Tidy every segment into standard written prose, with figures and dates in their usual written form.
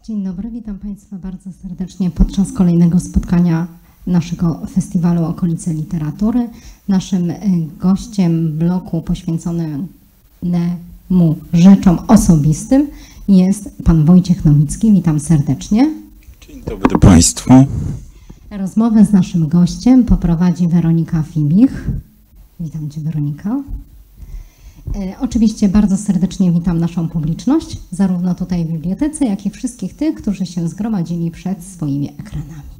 Dzień dobry, witam Państwa bardzo serdecznie podczas kolejnego spotkania naszego festiwalu Okolice Literatury. Naszym gościem bloku poświęconemu rzeczom osobistym jest pan Wojciech Nowicki. Witam serdecznie. Dzień dobry Państwu. Rozmowę z naszym gościem poprowadzi Weronika Fibich. Witam Cię, Weronika. Oczywiście bardzo serdecznie witam naszą publiczność, zarówno tutaj w bibliotece, jak i wszystkich tych, którzy się zgromadzili przed swoimi ekranami.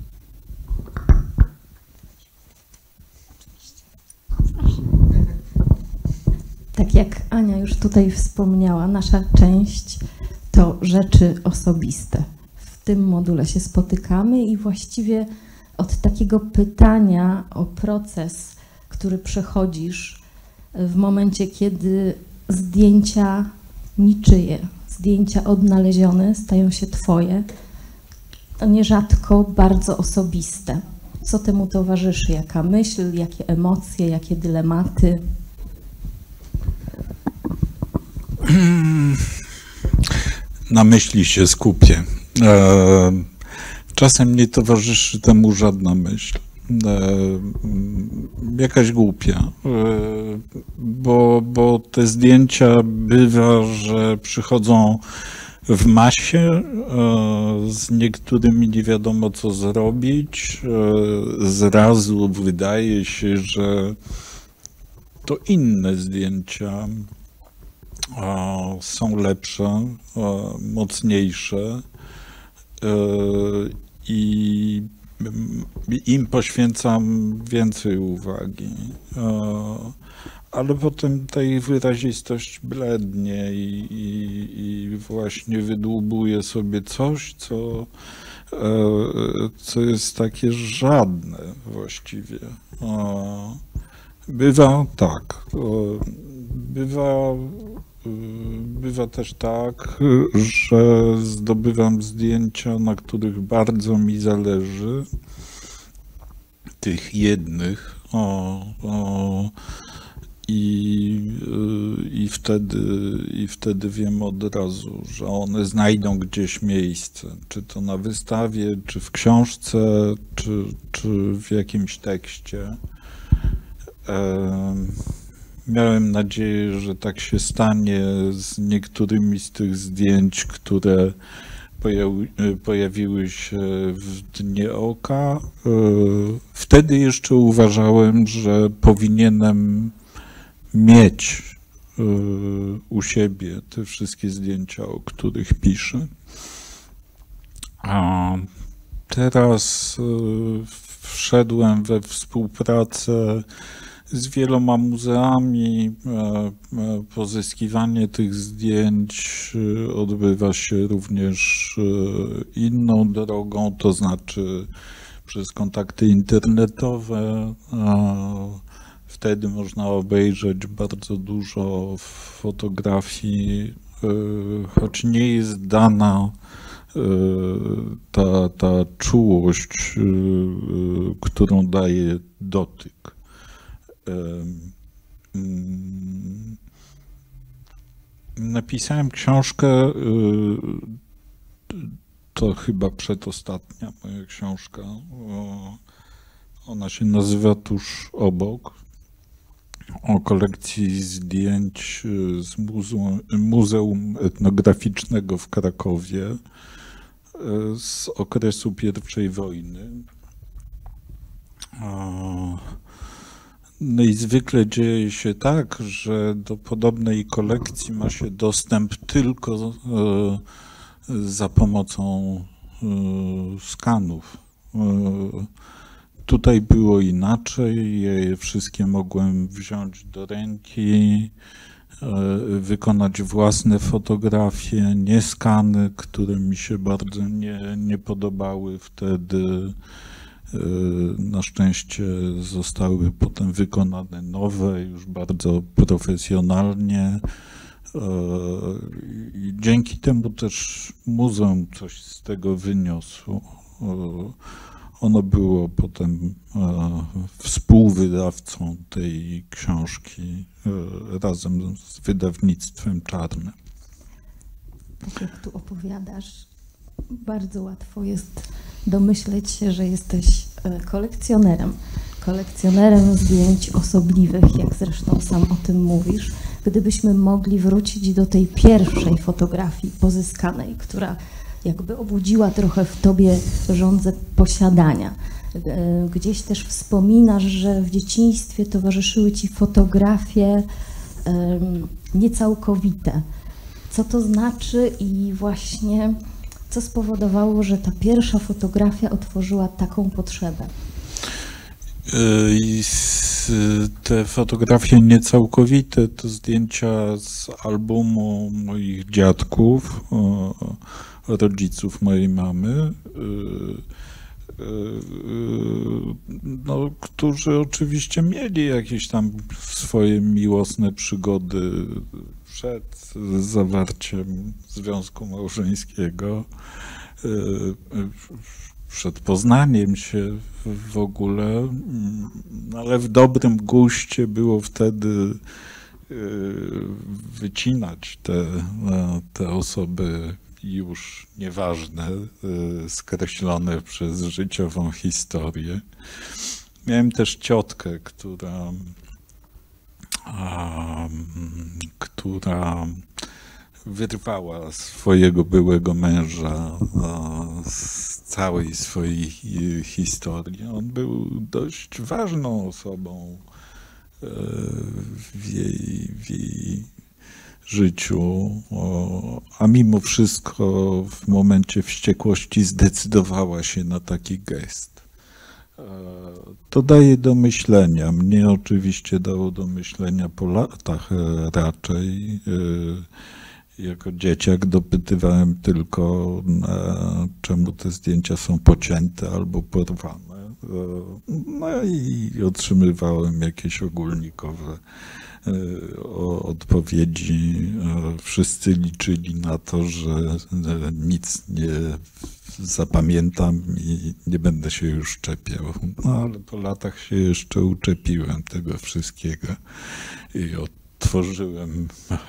Tak jak Ania już tutaj wspomniała, nasza część to rzeczy osobiste. W tym module się spotykamy i właściwie od takiego pytania o proces, który przechodzisz w momencie, kiedy zdjęcia niczyje, zdjęcia odnalezione stają się Twoje, to nierzadko bardzo osobiste. Co temu towarzyszy? Jaka myśl, jakie emocje, jakie dylematy? Na myśli się skupię. Czasem nie towarzyszy temu żadna myśl. Jakaś głupia, bo te zdjęcia bywa, że przychodzą w masie, z niektórymi nie wiadomo co zrobić, zrazu wydaje się, że to inne zdjęcia są lepsze, mocniejsze i im poświęcam więcej uwagi, ale potem ta ich wyrazistość blednie i właśnie wydłubuje sobie coś, co jest takie żadne właściwie. Bywa tak, bywa też tak, że zdobywam zdjęcia, na których bardzo mi zależy, tych jednych, i wtedy wiem od razu, że one znajdą gdzieś miejsce, czy to na wystawie, czy w książce, czy w jakimś tekście. Miałem nadzieję, że tak się stanie z niektórymi z tych zdjęć, które pojawiły się w Dnie Oka. Wtedy jeszcze uważałem, że powinienem mieć u siebie te wszystkie zdjęcia, o których piszę. A teraz wszedłem we współpracę z wieloma muzeami. Pozyskiwanie tych zdjęć odbywa się również inną drogą, to znaczy przez kontakty internetowe. Wtedy można obejrzeć bardzo dużo fotografii, choć nie jest dana ta czułość, którą daje dotyk. Napisałem książkę, to chyba przedostatnia moja książka, ona się nazywa Tuż obok, o kolekcji zdjęć z Muzeum Etnograficznego w Krakowie z okresu I wojny. No i zwykle dzieje się tak, że do podobnej kolekcji ma się dostęp tylko za pomocą skanów. Tutaj było inaczej, ja je wszystkie mogłem wziąć do ręki, wykonać własne fotografie, nie skany, które mi się bardzo nie podobały wtedy. Na szczęście zostały potem wykonane nowe, już bardzo profesjonalnie. I dzięki temu też muzeum coś z tego wyniosło. Ono było potem współwydawcą tej książki razem z wydawnictwem Czarne. Tak jak tu opowiadasz, Bardzo łatwo jest domyśleć się, że jesteś kolekcjonerem zdjęć osobliwych, jak zresztą sam o tym mówisz. Gdybyśmy mogli wrócić do tej pierwszej fotografii pozyskanej, która jakby obudziła trochę w tobie żądzę posiadania. Gdzieś też wspominasz, że w dzieciństwie towarzyszyły ci fotografie niecałkowite. Co to znaczy i właśnie co spowodowało, że ta pierwsza fotografia otworzyła taką potrzebę? Te fotografie niecałkowite to zdjęcia z albumu moich dziadków, rodziców mojej mamy, no, którzy oczywiście mieli jakieś tam swoje miłosne przygody przed zawarciem związku małżeńskiego, przed poznaniem się w ogóle, ale w dobrym guście było wtedy wycinać te osoby już nieważne, skreślone przez życiową historię. Miałem też ciotkę, która wyrwała swojego byłego męża z całej swojej historii. On był dość ważną osobą w jej życiu, a mimo wszystko w momencie wściekłości zdecydowała się na taki gest. To daje do myślenia. Mnie oczywiście dało do myślenia po latach raczej. Jako dzieciak dopytywałem tylko, czemu te zdjęcia są pocięte albo porwane. No i otrzymywałem jakieś ogólnikowe odpowiedzi. Wszyscy liczyli na to, że nic nie zapamiętam i nie będę się już czepiał. No ale po latach się jeszcze uczepiłem tego wszystkiego i otworzyłem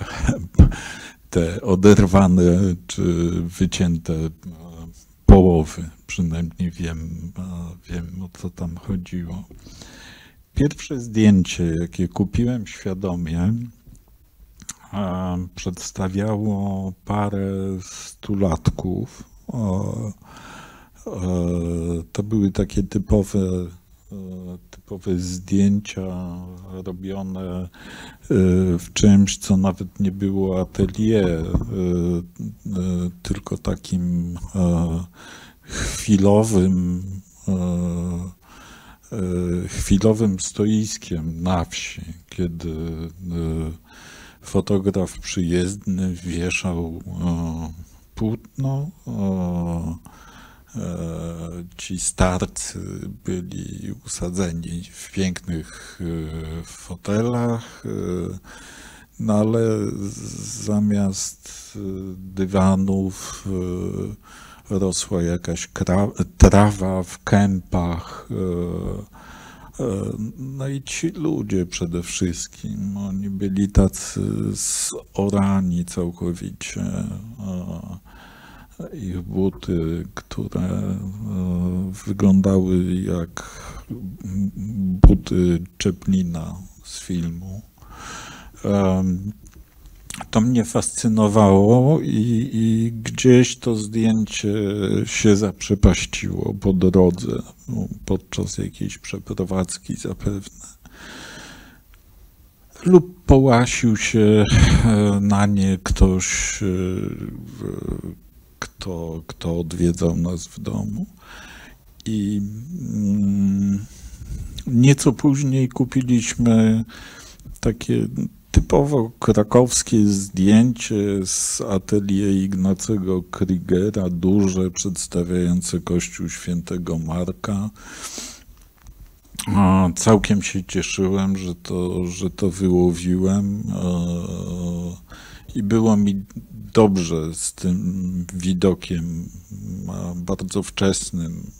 te oderwane czy wycięte połowy. Przynajmniej wiem, o co tam chodziło. Pierwsze zdjęcie, jakie kupiłem świadomie, przedstawiało parę stulatków. To były takie typowe zdjęcia robione w czymś, co nawet nie było atelier, tylko takim chwilowym stoiskiem na wsi, kiedy fotograf przyjezdny wieszał płótno. Ci starcy byli usadzeni w pięknych fotelach, no ale zamiast dywanów rosła jakaś trawa w kępach. No i ci ludzie przede wszystkim, oni byli tacy zorani całkowicie. Ich buty, które wyglądały jak buty Chaplina z filmu. To mnie fascynowało i gdzieś to zdjęcie się zaprzepaściło po drodze, podczas jakiejś przeprowadzki zapewne. Lub połasił się na nie ktoś, kto odwiedzał nas w domu. I nieco później kupiliśmy takie typowo krakowskie zdjęcie z atelier Ignacego Krigera, duże, przedstawiające Kościół Świętego Marka. Całkiem się cieszyłem, że to wyłowiłem i było mi dobrze z tym widokiem bardzo wczesnym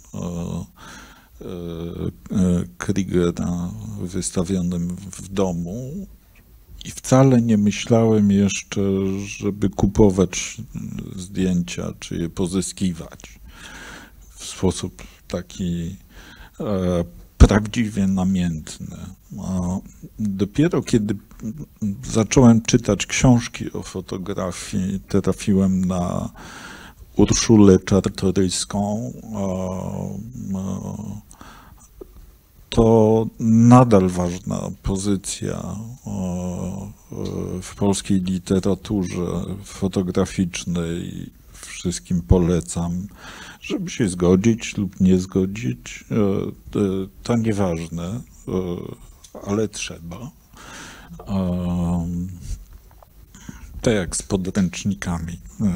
Krigera wystawionym w domu. I wcale nie myślałem jeszcze, żeby kupować zdjęcia, czy je pozyskiwać w sposób taki prawdziwie namiętny. Dopiero kiedy zacząłem czytać książki o fotografii, trafiłem na Urszulę Czartoryską. To nadal ważna pozycja w polskiej literaturze fotograficznej. Wszystkim polecam, żeby się zgodzić lub nie zgodzić. To nieważne, ale trzeba. Tak jak z podręcznikami.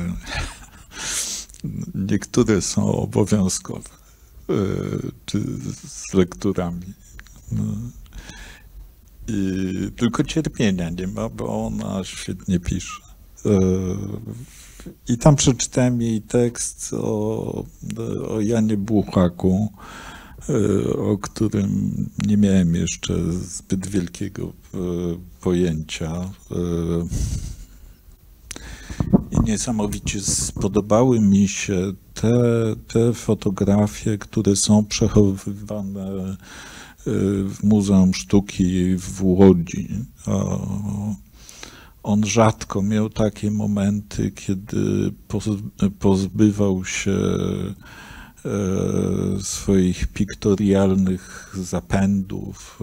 Niektóre są obowiązkowe, czy z lekturami. Tylko cierpienia nie ma, bo ona świetnie pisze. I tam przeczytałem jej tekst o Janie Błuchaku, o którym nie miałem jeszcze zbyt wielkiego pojęcia. I niesamowicie spodobały mi się te fotografie, które są przechowywane w Muzeum Sztuki w Łodzi. On rzadko miał takie momenty, kiedy pozbywał się swoich piktorialnych zapędów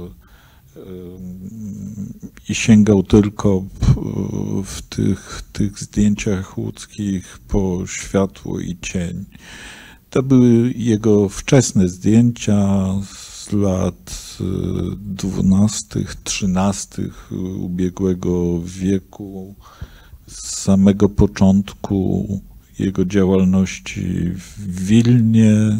i sięgał tylko w tych zdjęciach łódzkich po światło i cień. To były jego wczesne zdjęcia z lat 12., 13. ubiegłego wieku, z samego początku jego działalności w Wilnie,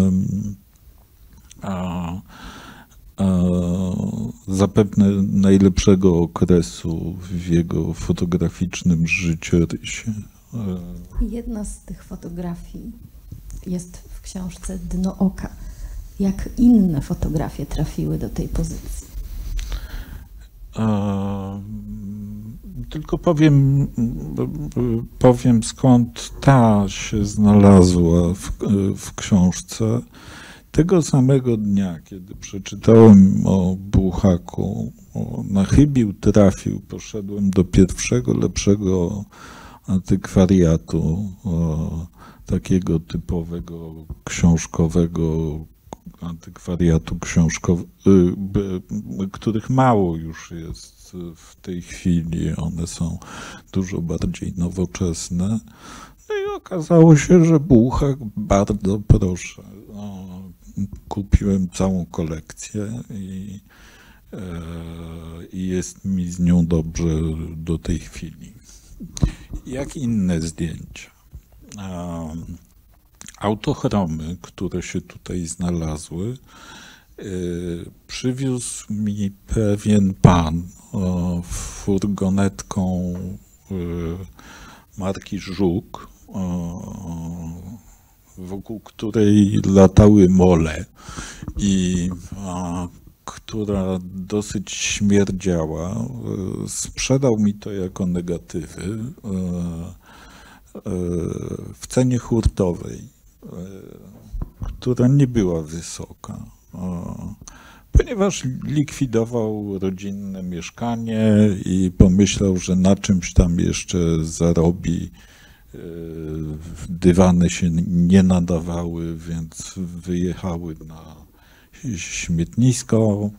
zapewne najlepszego okresu w jego fotograficznym życiorysie. Jedna z tych fotografii jest w książce Dno oka. Jak inne fotografie trafiły do tej pozycji? Tylko powiem skąd ta się znalazła w książce. Tego samego dnia, kiedy przeczytałem o Błuchaku, na chybił trafił, poszedłem do pierwszego lepszego antykwariatu, takiego typowego książkowego antykwariatu których mało już jest w tej chwili. One są dużo bardziej nowoczesne. No i okazało się, że Błuchak, bardzo proszę. Kupiłem całą kolekcję i jest mi z nią dobrze do tej chwili. Jak inne zdjęcia. Autochromy, które się tutaj znalazły, przywiózł mi pewien pan furgonetką marki Żuk, wokół której latały mole i która dosyć śmierdziała. Sprzedał mi to jako negatywy w cenie hurtowej, która nie była wysoka, ponieważ likwidował rodzinne mieszkanie i pomyślał, że na czymś tam jeszcze zarobi. Dywany się nie nadawały, więc wyjechały na śmietnisko.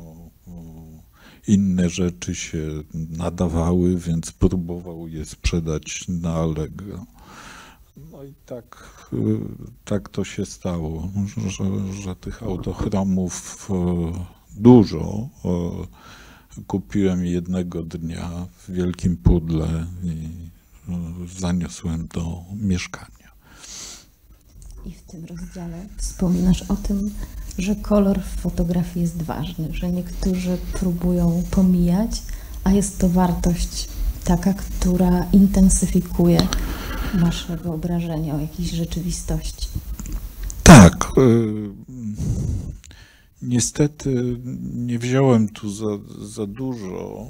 Inne rzeczy się nadawały, więc próbował je sprzedać na Allegro. No i tak to się stało, że tych autochromów dużo. Kupiłem jednego dnia w wielkim pudle i zaniosłem do mieszkania. I w tym rozdziale wspominasz o tym, że kolor w fotografii jest ważny, że niektórzy próbują pomijać, a jest to wartość taka, która intensyfikuje nasze wyobrażenie o jakiejś rzeczywistości. Tak. Niestety nie wziąłem tu za dużo,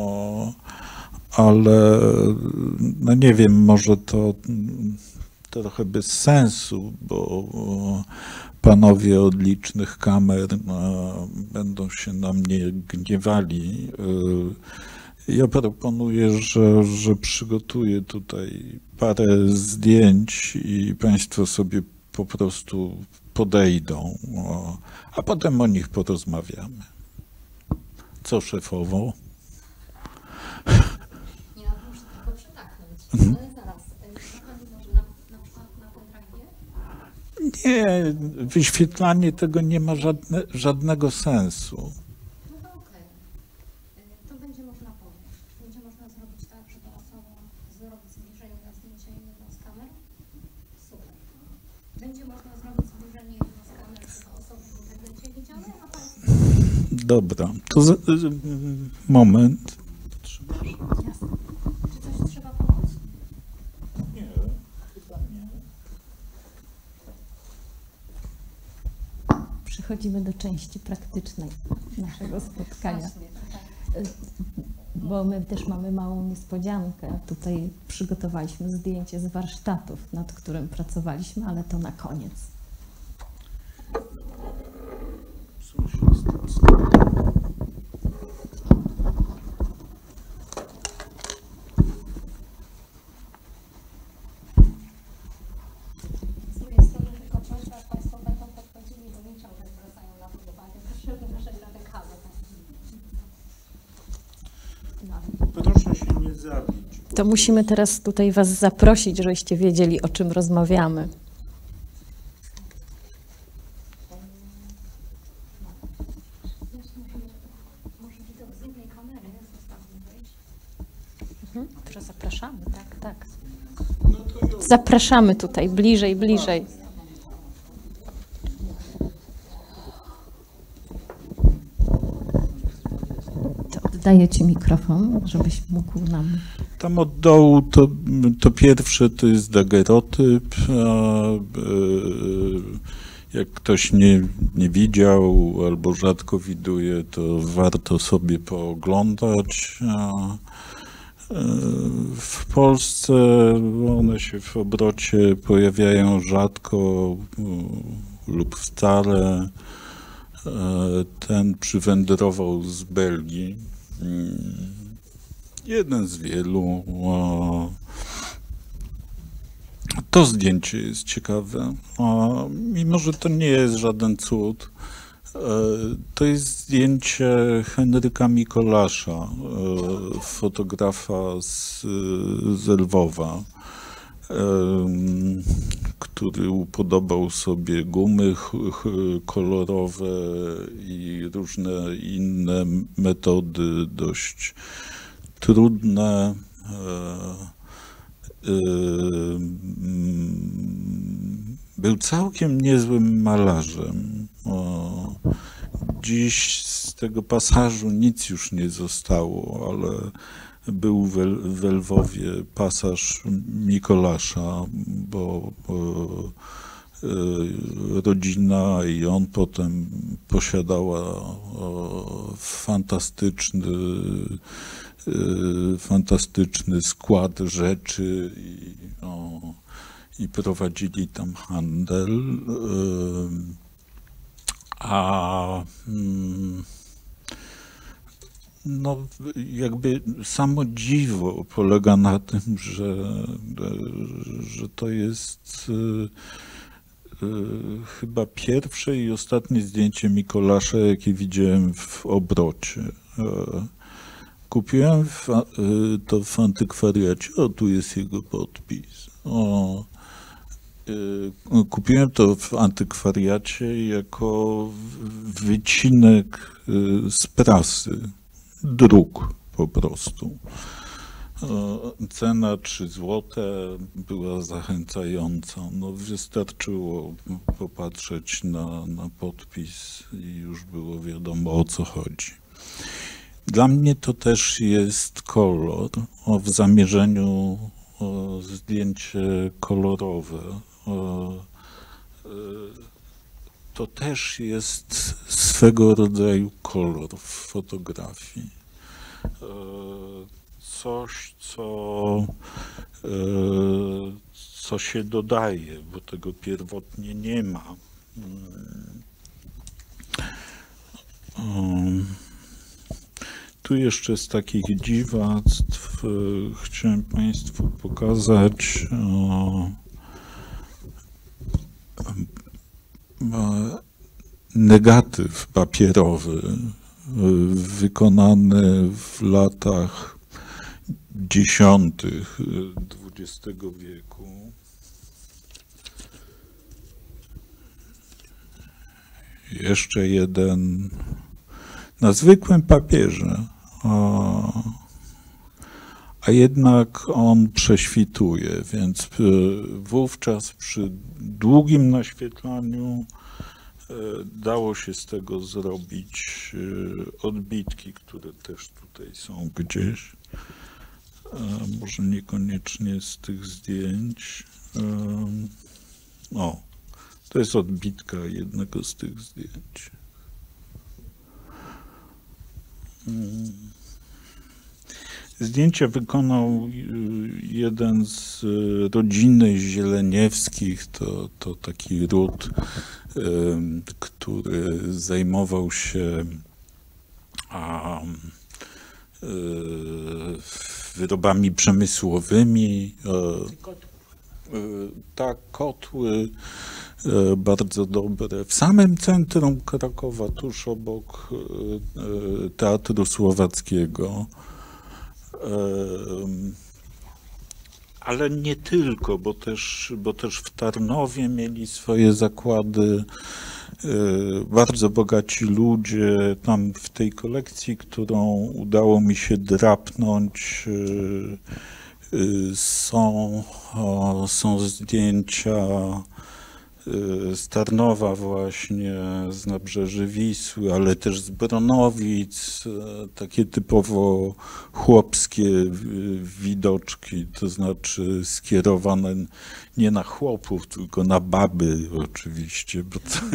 ale no nie wiem, może to trochę bez sensu, bo panowie od licznych kamer będą się na mnie gniewali. Ja proponuję, że przygotuję tutaj parę zdjęć i państwo sobie po prostu podejdą, a potem o nich porozmawiamy. Co, szefowo? Nie, muszę tylko przytaknąć, ale zaraz. Może na przykład na pendrive'ie? Nie, wyświetlanie tego nie ma żadnego sensu. No to okej. To będzie można powiedzieć. Będzie można zrobić tak, żeby osobą zrobić zbliżenie na zdjęcie jedną z kamer? Super. Będzie można zrobić zbliżenie jedną z kamer, żeby osoby w internecie widziały, a państwo... Dobra, to moment. Jasne. Czy coś trzeba pomóc? Nie, chyba nie. Przechodzimy do części praktycznej naszego spotkania, bo my też mamy małą niespodziankę. Tutaj przygotowaliśmy zdjęcie z warsztatów, nad którym pracowaliśmy, ale to na koniec. Z mojej strony tylko prośba, że państwo będą podchodzili, bo nie ciągle zwracają na to uwagę. Proszę uważać na te kawy. Proszę się nie zabić. To musimy teraz tutaj Was zaprosić, żebyście wiedzieli, o czym rozmawiamy. Może widok z jednej kamery zostawmy wejść. Proszę, zapraszamy, tak, tak. Zapraszamy tutaj, bliżej, bliżej. To oddaję Ci mikrofon, żebyś mógł nam... Tam od dołu to pierwsze to jest dagerotyp. Jak ktoś nie widział albo rzadko widuje, to warto sobie pooglądać. W Polsce one się w obrocie pojawiają rzadko lub wcale. Ten przywędrował z Belgii. Jeden z wielu. To zdjęcie jest ciekawe, mimo że to nie jest żaden cud. To jest zdjęcie Henryka Mikolasza, fotografa z Lwowa, który upodobał sobie gumy kolorowe i różne inne metody dość trudne. Był całkiem niezłym malarzem. Dziś z tego pasażu nic już nie zostało, ale był w Lwowie pasaż Mikolasza, bo rodzina i on potem posiadała fantastyczny skład rzeczy i prowadzili tam handel. No, jakby samo dziwo polega na tym, że to jest chyba pierwsze i ostatnie zdjęcie Mikolasza, jakie widziałem w obrocie. Kupiłem to w antykwariacie, o tu jest jego podpis. Kupiłem to w antykwariacie jako wycinek z prasy, druk po prostu. Cena 3 złote była zachęcająca. No, wystarczyło popatrzeć na podpis i już było wiadomo, o co chodzi. Dla mnie to też jest kolor. W zamierzeniu zdjęcie kolorowe. to też jest swego rodzaju kolor w fotografii. Coś, co się dodaje, bo tego pierwotnie nie ma. Tu jeszcze z takich dziwactw chciałem Państwu pokazać negatyw papierowy wykonany w latach 10. XX wieku. Jeszcze jeden na zwykłym papierze, a jednak on prześwituje, więc wówczas przy długim naświetlaniu dało się z tego zrobić odbitki, które też tutaj są gdzieś. Może niekoniecznie z tych zdjęć. O, to jest odbitka jednego z tych zdjęć. Zdjęcia wykonał jeden z rodziny Zieleniewskich, to taki ród, który zajmował się wyrobami przemysłowymi. Tak, kotły bardzo dobre. W samym centrum Krakowa, tuż obok Teatru Słowackiego. Ale nie tylko, bo też w Tarnowie mieli swoje zakłady. Bardzo bogaci ludzie. Tam w tej kolekcji, którą udało mi się drapnąć, są zdjęcia z Tarnowa właśnie, z nabrzeży Wisły, ale też z Bronowic, takie typowo chłopskie widoczki, to znaczy skierowane nie na chłopów, tylko na baby oczywiście,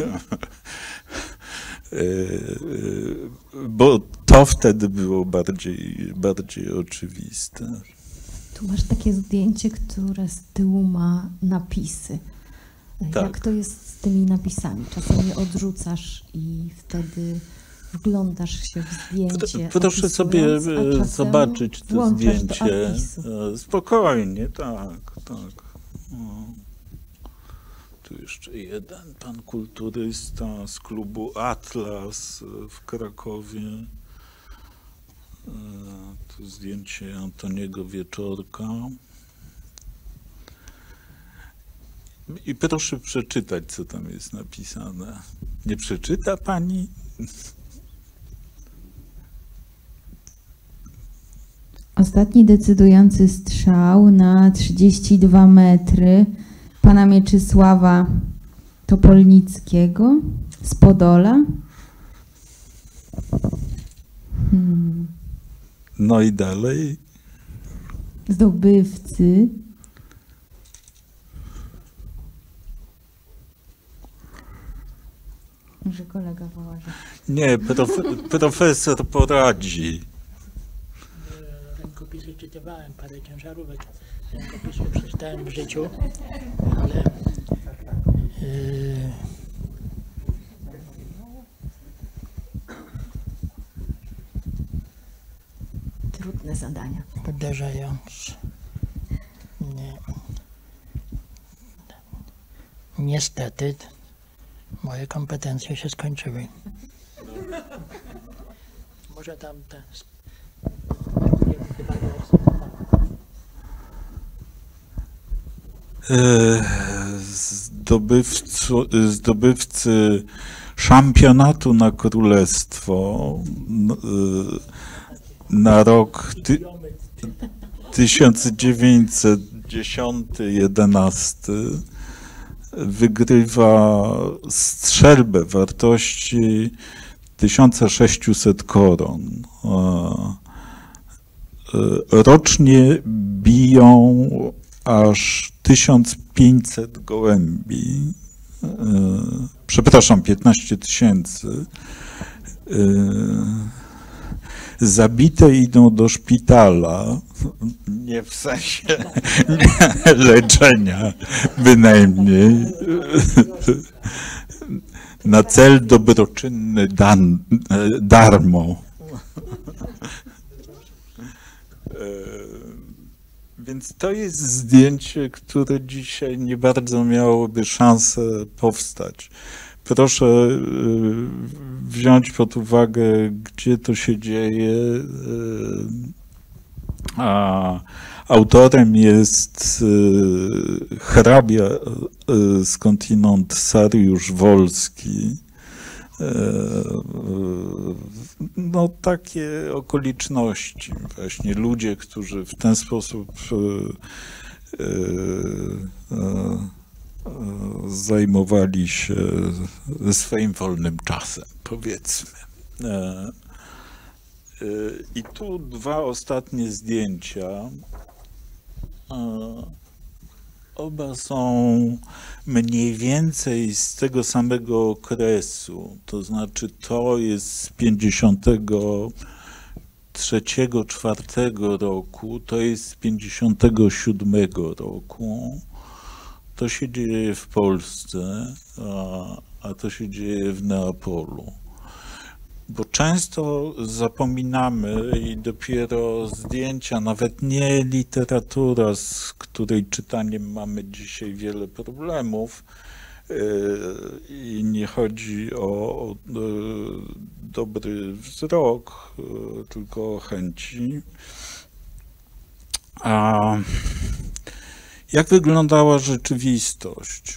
bo to wtedy było bardziej oczywiste. Tu masz takie zdjęcie, które z tyłu ma napisy. Tak. Jak to jest z tymi napisami? Czasem je odrzucasz i wtedy wglądasz się w zdjęcie. Proszę sobie zobaczyć to zdjęcie. Spokojnie, tak. Tu jeszcze jeden pan kulturysta z klubu Atlas w Krakowie. Tu zdjęcie Antoniego Wieczorka. I proszę przeczytać, co tam jest napisane. Nie przeczyta pani? Ostatni decydujący strzał na 32 metry pana Mieczysława Topolnickiego z Podola. No i dalej. Zdobywcy. Może kolega woła, że... Nie, profesor poradzi. Rękopisy czytywałem, parę ciężarówek rękopisów przeczytałem w życiu, ale Trudne zadania. uderzając. Niestety moje kompetencje się skończyły. Może tam te... Zdobywcy szampionatu na królestwo na rok 1910-11 wygrywa strzelbę wartości 1600 koron. Rocznie biją aż 1500 gołębi przepraszam, 15 000 zabite idą do szpitala, nie w sensie leczenia bynajmniej, na cel dobroczynny darmo. Więc to jest zdjęcie, które dzisiaj nie bardzo miałoby szansę powstać. Proszę wziąć pod uwagę, gdzie to się dzieje. Autorem jest hrabia skądinąd Sariusz Wolski. No takie okoliczności, właśnie ludzie, którzy w ten sposób zajmowali się swoim wolnym czasem, powiedzmy. I tu dwa ostatnie zdjęcia. Oba są mniej więcej z tego samego okresu, to znaczy to jest z 53-54 roku, to jest z 57 roku. To się dzieje w Polsce, a to się dzieje w Neapolu. Bo często zapominamy i dopiero zdjęcia, nawet nie literatura, z której czytaniem mamy dzisiaj wiele problemów i nie chodzi o dobry wzrok, tylko o chęci. Jak wyglądała rzeczywistość?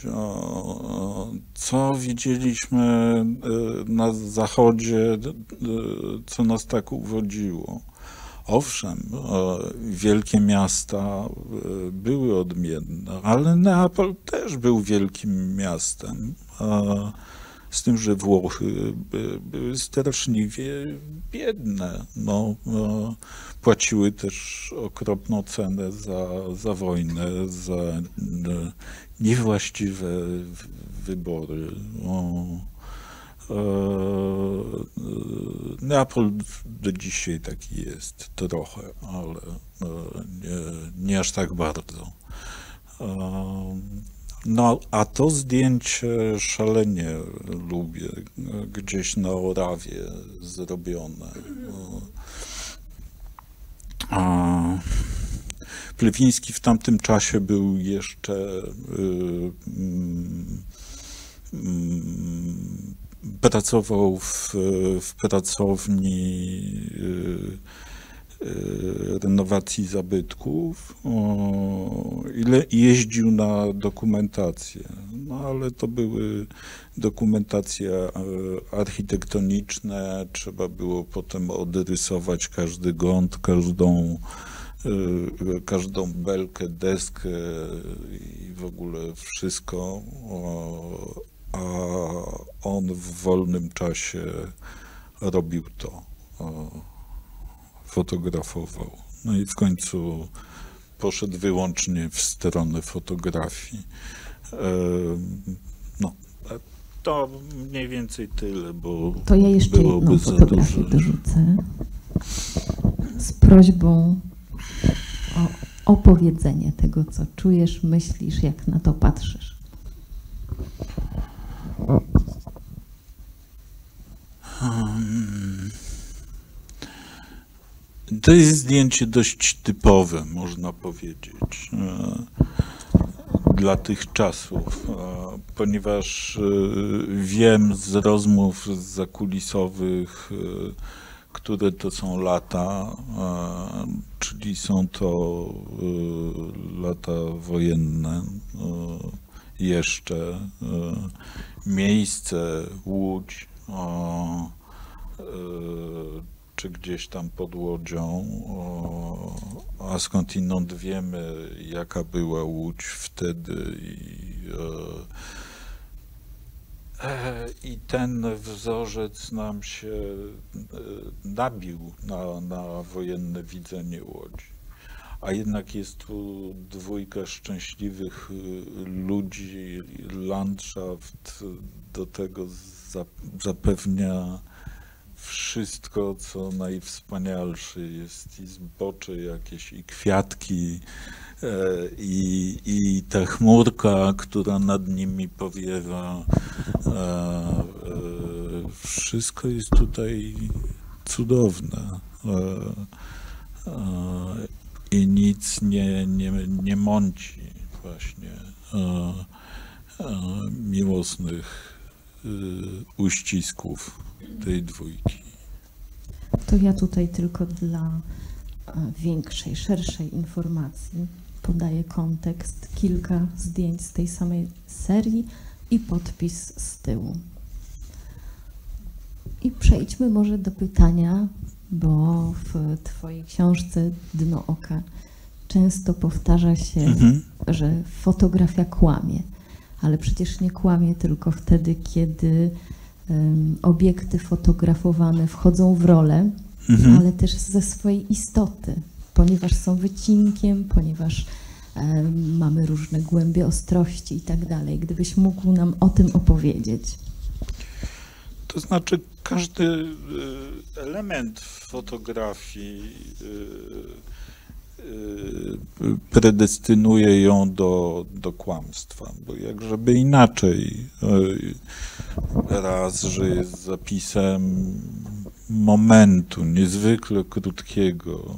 Co widzieliśmy na Zachodzie, co nas tak uwodziło? Owszem, wielkie miasta były odmienne, ale Neapol też był wielkim miastem. Z tym, że Włochy były straszliwie biedne. Płaciły też okropną cenę za wojnę, za niewłaściwe wybory. Neapol do dzisiaj taki jest trochę, ale nie aż tak bardzo. No, a to zdjęcie szalenie lubię, gdzieś na Orawie zrobione. Plewiński w tamtym czasie był jeszcze pracował w pracowni renowacji zabytków, jeździł na dokumentację, no ale to były dokumentacje architektoniczne, trzeba było potem odrysować każdy gąd, każdą belkę, deskę i w ogóle wszystko, a on w wolnym czasie robił to. Fotografował. No i w końcu poszedł wyłącznie w stronę fotografii. No, to mniej więcej tyle, bo to ja jeszcze jedną fotografię dorzucę z prośbą o opowiedzenie tego, co czujesz, myślisz, jak na to patrzysz. To jest zdjęcie dość typowe, można powiedzieć, dla tych czasów, ponieważ wiem z rozmów zakulisowych, które to są lata, czyli są to lata wojenne jeszcze, miejsce Łódź, czy gdzieś tam pod Łodzią, a skądinąd wiemy, jaka była Łódź wtedy i ten wzorzec nam się nabił na wojenne widzenie Łodzi. a jednak jest tu dwójka szczęśliwych ludzi, landschaft do tego zapewnia wszystko, co najwspanialsze. Jest i zbocze jakieś, i kwiatki, i ta chmurka, która nad nimi powiewa. Wszystko jest tutaj cudowne. I nic nie mąci właśnie miłosnych uścisków tej dwójki. To ja tutaj tylko dla większej, szerszej informacji podaję kontekst, kilka zdjęć z tej samej serii i podpis z tyłu. I przejdźmy może do pytania, bo w twojej książce Dno oka często powtarza się, że fotografia kłamie, ale przecież nie kłamie tylko wtedy, kiedy obiekty fotografowane wchodzą w rolę, ale też ze swojej istoty, ponieważ są wycinkiem, ponieważ mamy różne głębie ostrości i tak dalej. Gdybyś mógł nam o tym opowiedzieć. To znaczy, każdy element fotografii predestynuje ją do kłamstwa, bo jak żeby inaczej, raz, że jest zapisem momentu niezwykle krótkiego,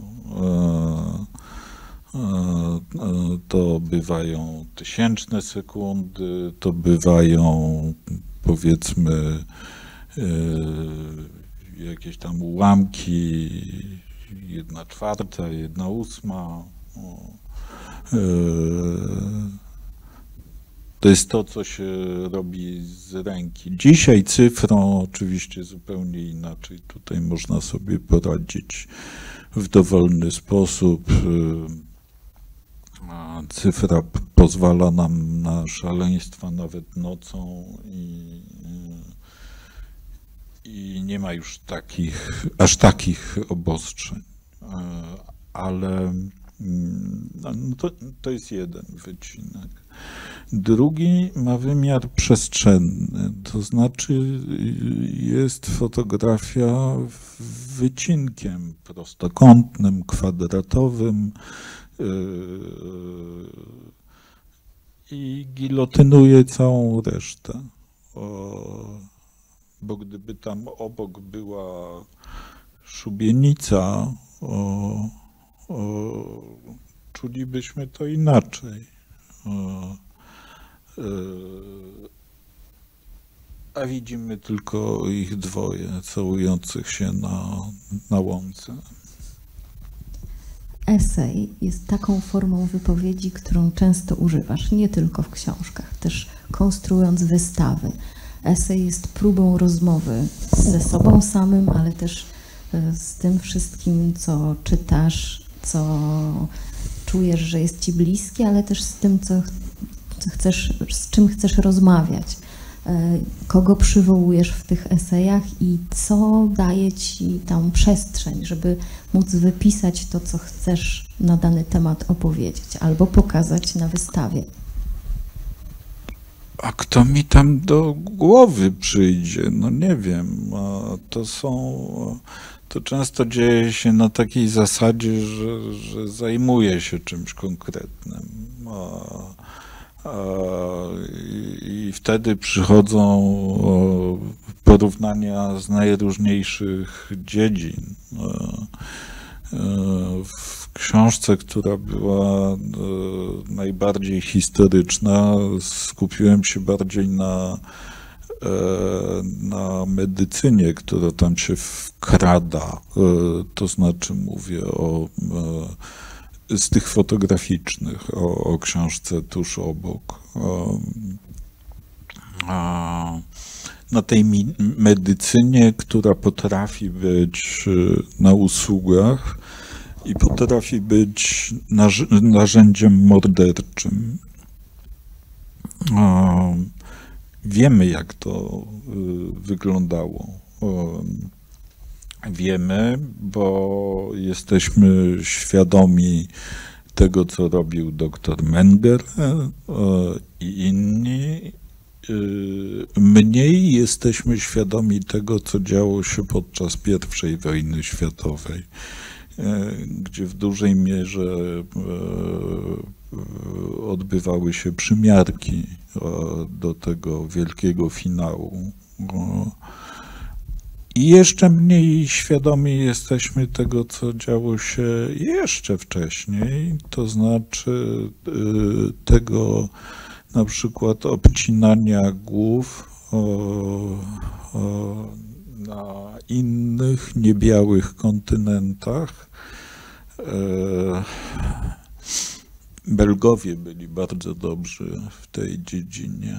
to bywają tysięczne sekundy, to bywają, powiedzmy, jakieś tam ułamki, 1/4, 1/8. To jest to, co się robi z ręki. Dzisiaj cyfrą oczywiście zupełnie inaczej. Tutaj można sobie poradzić w dowolny sposób. Cyfra pozwala nam na szaleństwa nawet nocą i nie ma już aż takich obostrzeń, ale to jest jeden wycinek. Drugi ma wymiar przestrzenny, to znaczy jest fotografia wycinkiem prostokątnym, kwadratowym i gilotynuje całą resztę. Bo gdyby tam obok była szubienica, czulibyśmy to inaczej. A widzimy tylko ich dwoje całujących się na łące. Esej jest taką formą wypowiedzi, którą często używasz, nie tylko w książkach, też konstruując wystawy. Esej jest próbą rozmowy ze sobą samym, ale też z tym wszystkim, co czytasz, co czujesz, że jest ci bliskie, ale też z tym, z czym chcesz rozmawiać. Kogo przywołujesz w tych esejach i co daje ci tam przestrzeń, żeby móc wypisać to, co chcesz na dany temat opowiedzieć albo pokazać na wystawie. A kto mi tam do głowy przyjdzie? No nie wiem. To często dzieje się na takiej zasadzie, że zajmuję się czymś konkretnym. I wtedy przychodzą porównania z najróżniejszych dziedzin. W książce, która była najbardziej historyczna, skupiłem się bardziej na medycynie, która tam się wkrada. To znaczy mówię z tych fotograficznych, o książce tuż obok. Na tej medycynie, która potrafi być na usługach i potrafi być narzędziem morderczym. Wiemy, jak to wyglądało. Wiemy, bo jesteśmy świadomi tego, co robił dr Menger i inni. Mniej jesteśmy świadomi tego, co działo się podczas I wojny światowej, gdzie w dużej mierze odbywały się przymiarki do tego wielkiego finału. I jeszcze mniej świadomi jesteśmy tego, co działo się jeszcze wcześniej, to znaczy tego na przykład obcinania głów na innych niebiałych kontynentach. Belgowie byli bardzo dobrzy w tej dziedzinie.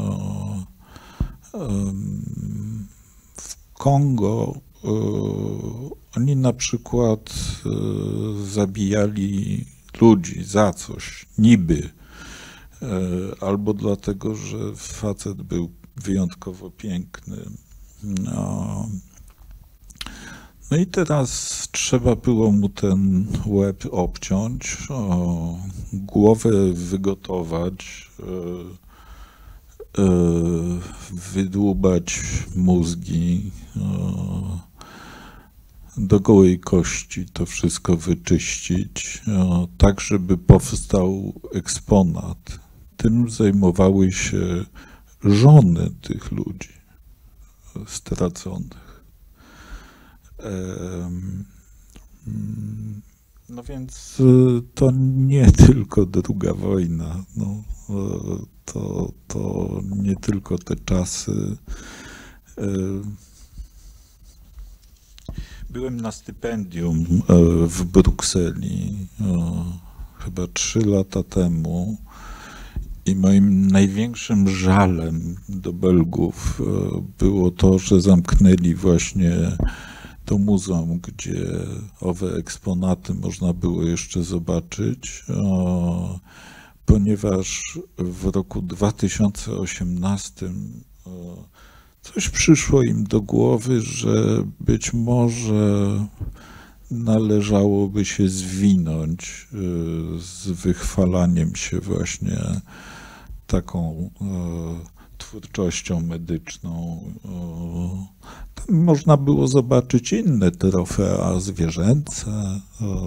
W Kongo oni na przykład zabijali ludzi za coś, niby, albo dlatego, że facet był wyjątkowo piękny. No i teraz trzeba było mu ten łeb obciąć, głowę wygotować, wydłubać mózgi, do gołej kości to wszystko wyczyścić, tak żeby powstał eksponat. Tym zajmowały się żony tych ludzi straconych. No więc to nie tylko II wojna, no, to nie tylko te czasy. Byłem na stypendium w Brukseli chyba 3 lata temu i moim największym żalem do Belgów było to, że zamknęli właśnie to muzeum, gdzie owe eksponaty można było jeszcze zobaczyć, ponieważ w roku 2018 coś przyszło im do głowy, że być może należałoby się zwinąć z wychwalaniem się właśnie taką twórczością medyczną. Tam można było zobaczyć inne trofea zwierzęce,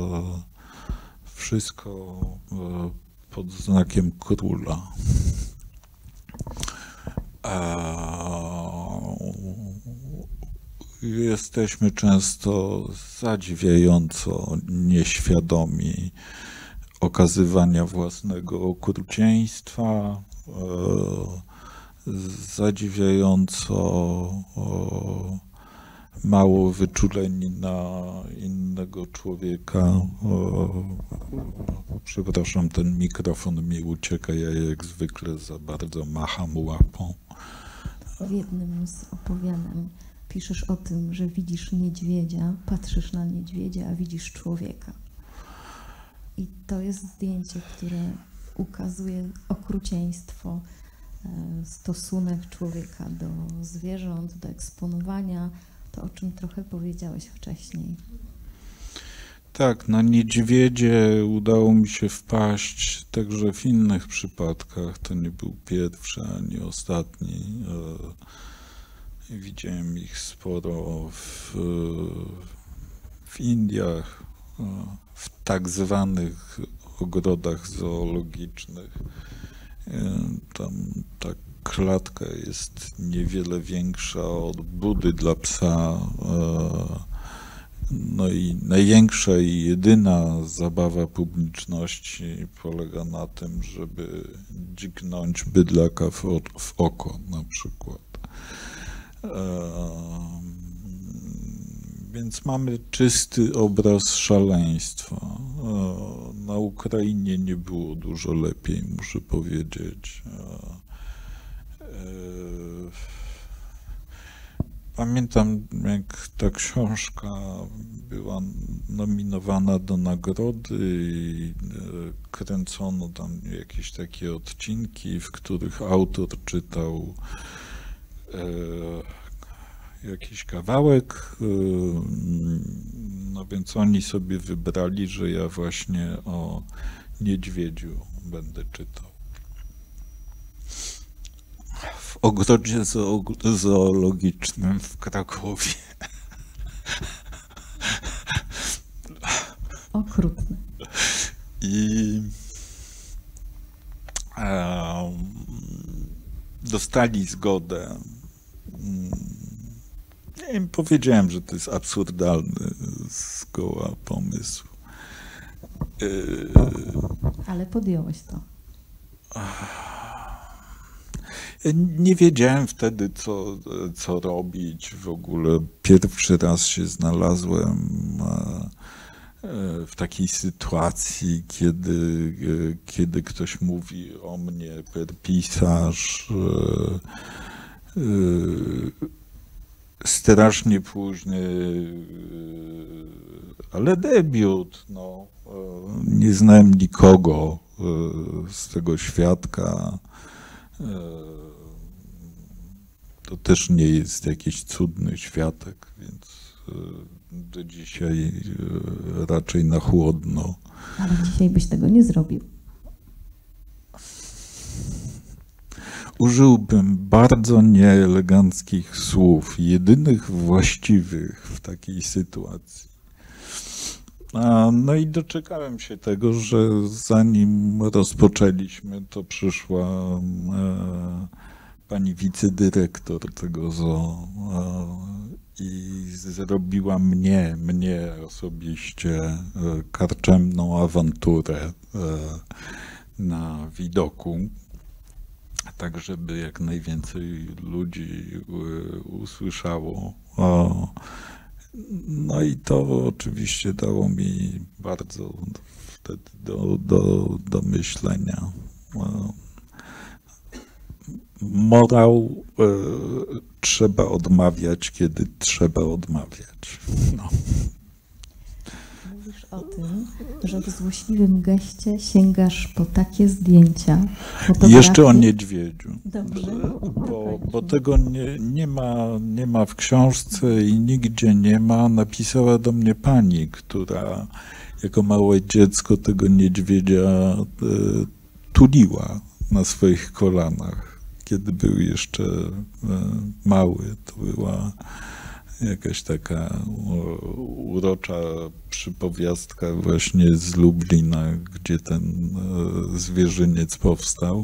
wszystko pod znakiem króla. Jesteśmy często zadziwiająco nieświadomi okazywania własnego okrucieństwa, zadziwiająco mało wyczuleni na innego człowieka. Przepraszam, ten mikrofon mi ucieka, ja jak zwykle za bardzo macham łapą. W jednym z opowiadań piszesz o tym, że widzisz niedźwiedzia, patrzysz na niedźwiedzia, a widzisz człowieka. I to jest zdjęcie, które ukazuje okrucieństwo, stosunek człowieka do zwierząt, do eksponowania, to o czym trochę powiedziałeś wcześniej. Tak, na niedźwiedzie udało mi się wpaść także w innych przypadkach. To nie był pierwszy ani ostatni. Widziałem ich sporo w Indiach, w tak zwanych ogrodach zoologicznych. Tam ta klatka jest niewiele większa od budy dla psa. No i największa i jedyna zabawa publiczności polega na tym, żeby dźgnąć bydlaka w oko na przykład. Więc mamy czysty obraz szaleństwa. Na Ukrainie nie było dużo lepiej, muszę powiedzieć. Pamiętam, jak ta książka była nominowana do nagrody i kręcono tam jakieś takie odcinki, w których autor czytał jakiś kawałek, No więc oni sobie wybrali, że ja właśnie o niedźwiedziu będę czytał. W ogrodzie zoologicznym w Krakowie. Okrutne. I dostali zgodę. Ja im powiedziałem, że to jest absurdalny zgoła pomysł. Ale podjąłeś to. Ja nie wiedziałem wtedy, co robić. W ogóle pierwszy raz się znalazłem w takiej sytuacji, kiedy ktoś mówi o mnie per pisarz, strasznie późny, ale debiut. No, nie znałem nikogo z tego świadka. To też nie jest jakiś cudny światek, więc do dzisiaj raczej na chłodno. Ale dzisiaj byś tego nie zrobił. Użyłbym bardzo nieeleganckich słów, jedynych właściwych w takiej sytuacji. No i doczekałem się tego, że zanim rozpoczęliśmy, to przyszła pani wicedyrektor tego zoo i zrobiła mnie osobiście karczemną awanturę na widoku, tak żeby jak najwięcej ludzi usłyszało. No i to oczywiście dało mi bardzo wtedy do myślenia. Morał trzeba odmawiać, kiedy trzeba odmawiać. No. Mówisz o tym, że w złośliwym geście sięgasz po takie zdjęcia, fotografie. Jeszcze o niedźwiedziu. Dobrze. Bo tego nie ma w książce i nigdzie nie ma. Napisała do mnie pani, która jako małe dziecko tego niedźwiedzia tuliła na swoich kolanach, kiedy był jeszcze mały. To była jakaś taka urocza przypowiastka właśnie z Lublina, gdzie ten zwierzyniec powstał.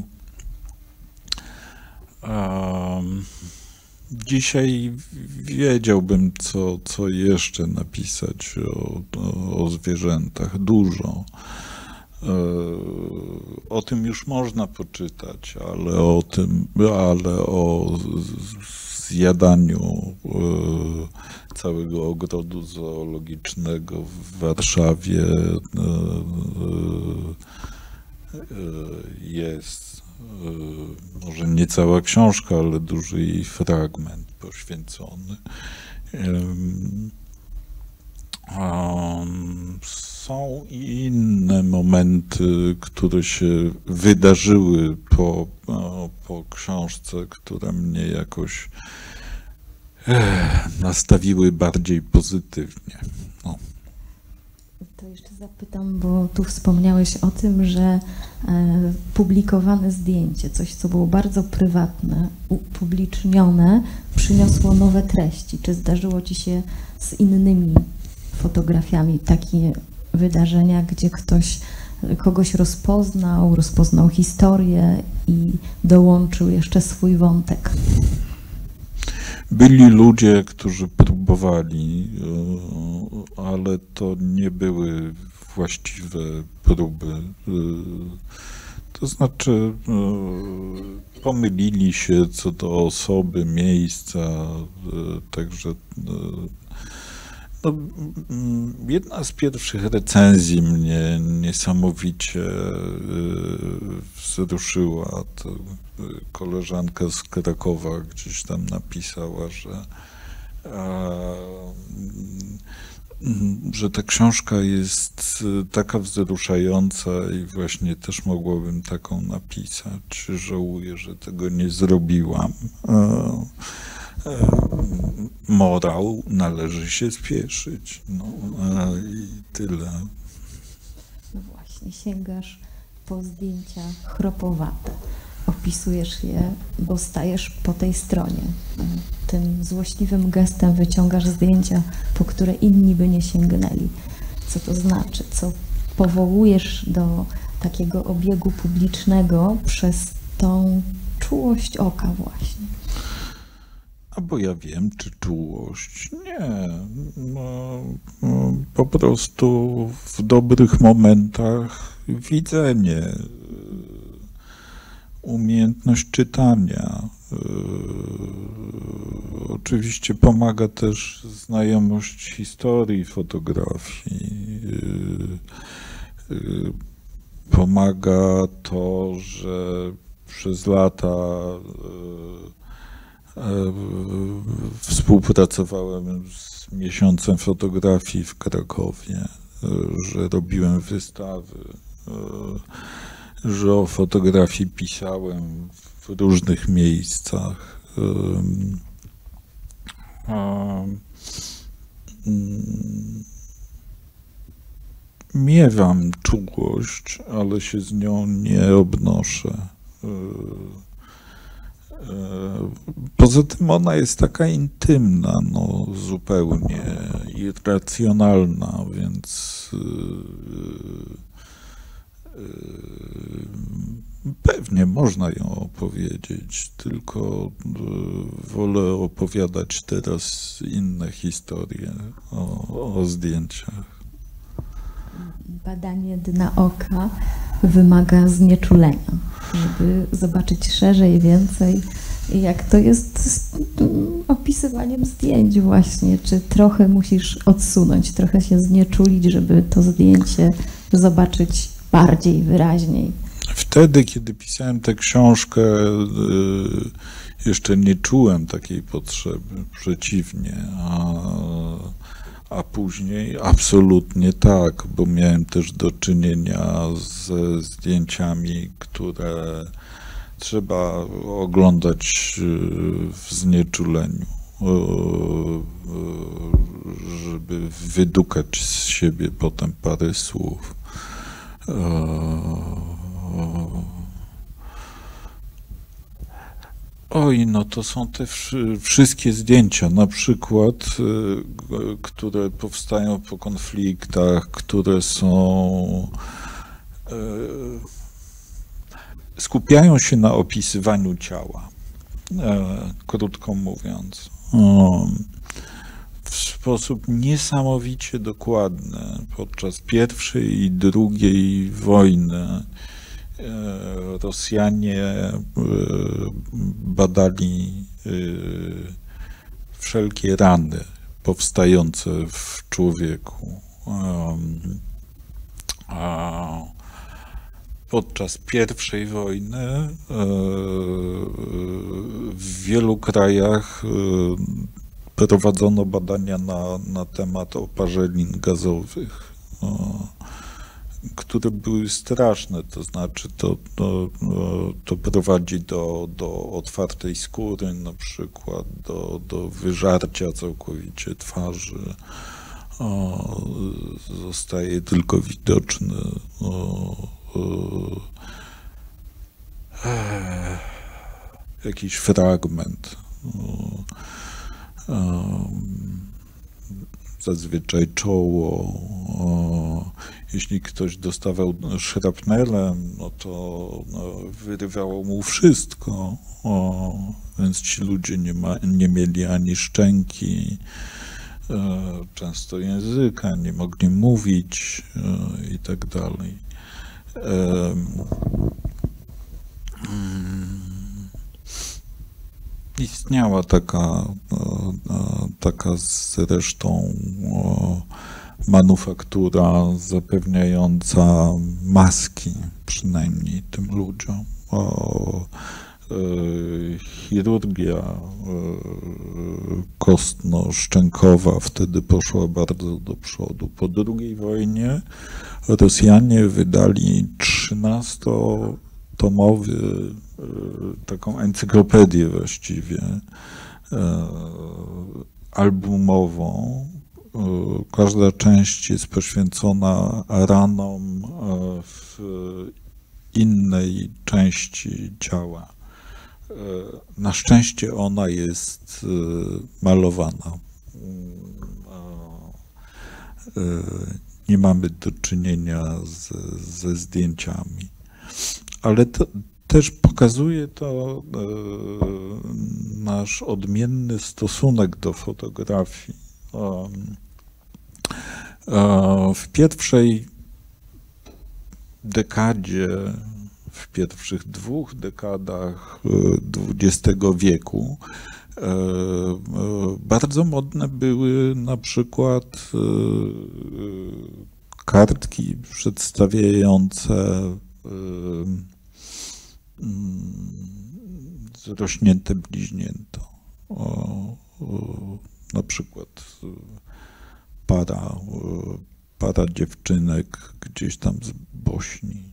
Dzisiaj wiedziałbym, co jeszcze napisać o zwierzętach. Dużo. O tym już można poczytać, ale o zjadaniu całego ogrodu zoologicznego w Warszawie jest może nie cała książka, ale duży jej fragment poświęcony. Są i inne momenty, które się wydarzyły po książce, które mnie jakoś nastawiły bardziej pozytywnie. No. To jeszcze zapytam, bo tu wspomniałeś o tym, że publikowane zdjęcie, coś co było bardzo prywatne, upublicznione, przyniosło nowe treści. Czy zdarzyło ci się z innymi fotografiami takie wydarzenia, gdzie ktoś kogoś rozpoznał historię i dołączył jeszcze swój wątek? Byli ludzie, którzy próbowali, ale to nie były właściwe próby. To znaczy pomylili się co do osoby, miejsca, także no, jedna z pierwszych recenzji mnie niesamowicie wzruszyła. To koleżanka z Krakowa gdzieś tam napisała, że ta książka jest taka wzruszająca i właśnie też mogłabym taką napisać. Żałuję, że tego nie zrobiłam. morał, należy się spieszyć. No i tyle. No właśnie, sięgasz po zdjęcia chropowate. Opisujesz je, bo stajesz po tej stronie. Tym złośliwym gestem wyciągasz zdjęcia, po które inni by nie sięgnęli. Co to znaczy? Co powołujesz do takiego obiegu publicznego przez tą czułość oka właśnie? A bo ja wiem, czy czułość? Nie. Po prostu w dobrych momentach widzenie, umiejętność czytania. Oczywiście pomaga też znajomość historii fotografii. Pomaga to, że przez lata współpracowałem z Miesiącem Fotografii w Krakowie, że robiłem wystawy, że o fotografii pisałem w różnych miejscach. Miewam czułość, ale się z nią nie obnoszę. Poza tym ona jest taka intymna, no zupełnie irracjonalna, więc pewnie można ją opowiedzieć, tylko wolę opowiadać teraz inne historie o zdjęciach. Badanie dna oka wymaga znieczulenia, żeby zobaczyć szerzej, więcej. I jak to jest z opisywaniem zdjęć właśnie? Czy trochę musisz odsunąć, trochę się znieczulić, żeby to zdjęcie zobaczyć bardziej, wyraźniej? Wtedy, kiedy pisałem tę książkę, jeszcze nie czułem takiej potrzeby, przeciwnie, a później absolutnie tak, bo miałem też do czynienia ze zdjęciami, które trzeba oglądać w znieczuleniu, żeby wydukać z siebie potem parę słów. Oj, no to są te wszystkie zdjęcia, na przykład, które powstają po konfliktach, które są, skupiają się na opisywaniu ciała, krótko mówiąc, w sposób niesamowicie dokładny. Podczas I i II wojny Rosjanie badali wszelkie rany powstające w człowieku. Podczas I wojny w wielu krajach prowadzono badania na temat oparzelin gazowych, które były straszne, to znaczy to prowadzi do otwartej skóry, na przykład do wyżarcia całkowicie twarzy. Zostaje tylko widoczny jakiś fragment. Zazwyczaj czoło. Jeśli ktoś dostawał szrapnelem, no to wyrywało mu wszystko, więc ci ludzie nie mieli ani szczęki, często języka, nie mogli mówić i tak dalej. Istniała taka zresztą manufaktura zapewniająca maski, przynajmniej tym ludziom. Chirurgia kostno-szczękowa wtedy poszła bardzo do przodu. Po II wojnie Rosjanie wydali 13-tomowy, taką encyklopedię właściwie, albumową. Każda część jest poświęcona ranom w innej części ciała. Na szczęście ona jest malowana. Nie mamy do czynienia ze zdjęciami, ale to też pokazuje to nasz odmienny stosunek do fotografii. W pierwszej dekadzie, w pierwszych 2 dekadach XX wieku bardzo modne były na przykład kartki przedstawiające zrośnięte bliźnięta. Na przykład para dziewczynek gdzieś tam z Bośni.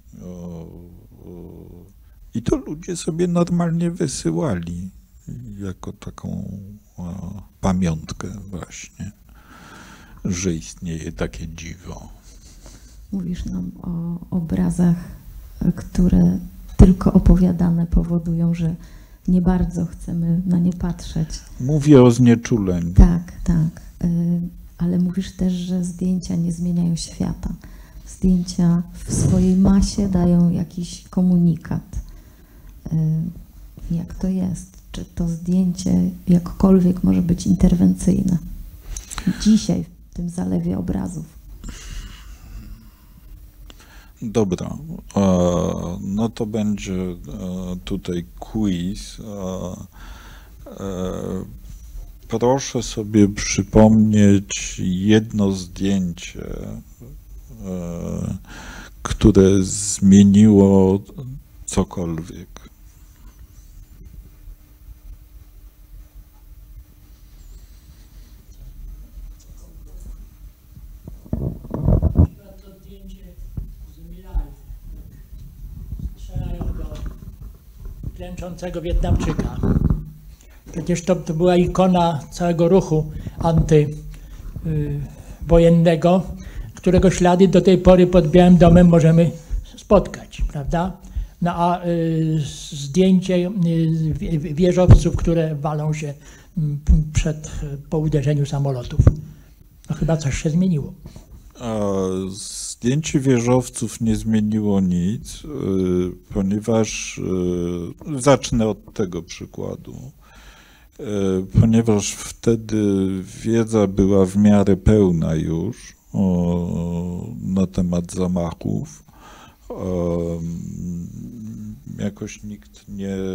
I to ludzie sobie normalnie wysyłali jako taką pamiątkę właśnie, że istnieje takie dziwo. Mówisz nam o obrazach, które tylko opowiadane powodują, że nie bardzo chcemy na nie patrzeć. Mówię o znieczuleniu. Tak, tak. Ale mówisz też, że zdjęcia nie zmieniają świata. Zdjęcia w swojej masie dają jakiś komunikat. Jak to jest? Czy to zdjęcie jakkolwiek może być interwencyjne? Dzisiaj w tym zalewie obrazów. Dobra, no to będzie tutaj quiz. Proszę sobie przypomnieć jedno zdjęcie, które zmieniło cokolwiek. To zdjęcie z Milanu. Strzelają do klęczącego Wietnamczyka. Przecież to była ikona całego ruchu antywojennego, którego ślady do tej pory pod Białym Domem możemy spotkać, prawda? No a zdjęcie wieżowców, które walą się po uderzeniu samolotów. No chyba coś się zmieniło. Zdjęcie wieżowców nie zmieniło nic, ponieważ zacznę od tego przykładu. Ponieważ wtedy wiedza była w miarę pełna już na temat zamachów. Jakoś nikt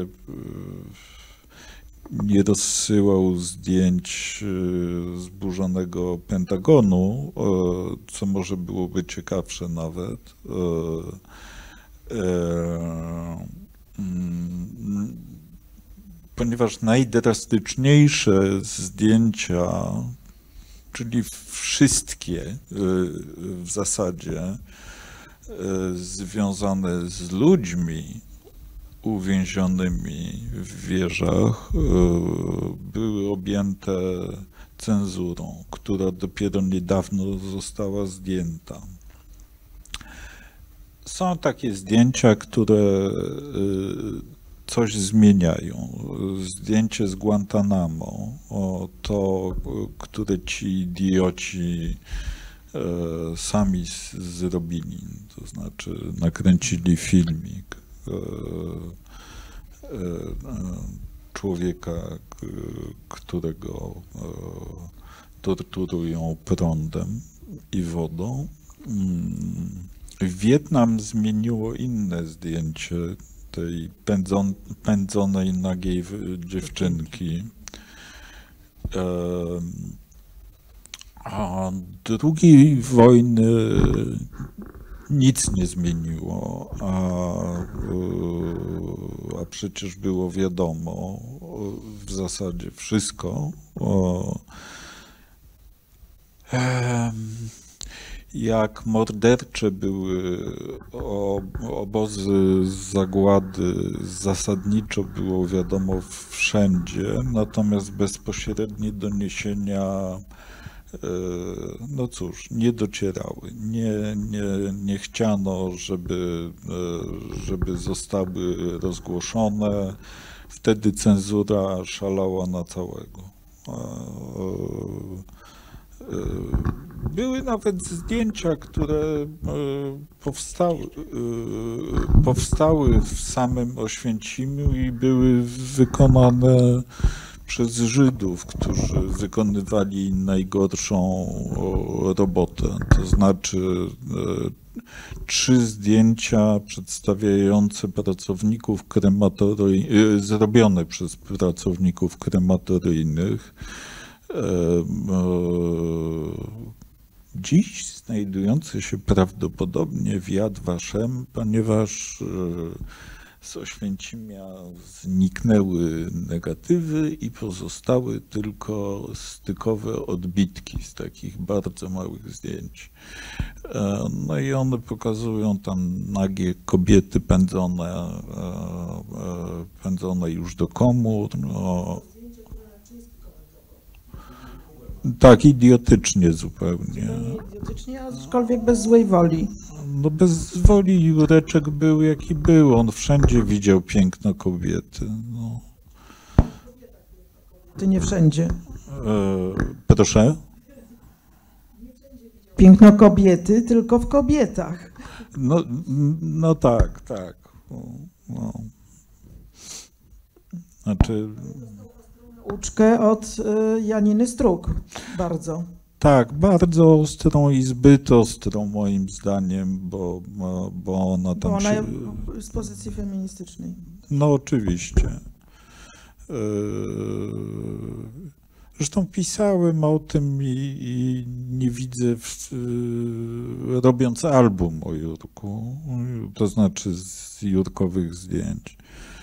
nie rozsyłał zdjęć zburzonego Pentagonu, co może byłoby ciekawsze nawet. Ponieważ najdrastyczniejsze zdjęcia, czyli wszystkie w zasadzie związane z ludźmi uwięzionymi w wieżach, były objęte cenzurą, która dopiero niedawno została zdjęta. Są takie zdjęcia, które coś zmieniają. Zdjęcie z Guantanamo, to, które ci idioci sami zrobili, to znaczy nakręcili filmik człowieka, którego torturują prądem i wodą. Wietnam zmieniło inne zdjęcie tej pędzonej nagiej dziewczynki. A II wojny nic nie zmieniło, a przecież było wiadomo w zasadzie wszystko. jak mordercze były obozy zagłady, zasadniczo było wiadomo wszędzie, natomiast bezpośrednie doniesienia, no cóż, nie docierały. Nie chciano, żeby zostały rozgłoszone. Wtedy cenzura szalała na całego. Były nawet zdjęcia, które powstały w samym Oświęcimiu i były wykonane przez Żydów, którzy wykonywali najgorszą robotę. To znaczy 3 zdjęcia przedstawiające pracowników zrobione przez pracowników krematoryjnych. Dziś znajdujące się prawdopodobnie w Yad Vashem, ponieważ z Oświęcimia zniknęły negatywy i pozostały tylko stykowe odbitki z takich bardzo małych zdjęć. No i one pokazują tam nagie kobiety pędzone już do komór. Tak, idiotycznie zupełnie. Idiotycznie, aczkolwiek bez złej woli. No bez woli Jureczek był jaki był, on wszędzie widział piękno kobiety. No. Ty nie wszędzie. Proszę? Piękno kobiety, tylko w kobietach. No tak. No. Znaczy... Uczkę od Janiny Struk. Bardzo. Tak, bardzo ostrą i zbyt ostrą moim zdaniem, bo ona tam... Bo ona z pozycji feministycznej. No oczywiście. Zresztą pisałem o tym i nie widzę, robiąc album o Jurku, to znaczy z jurkowych zdjęć.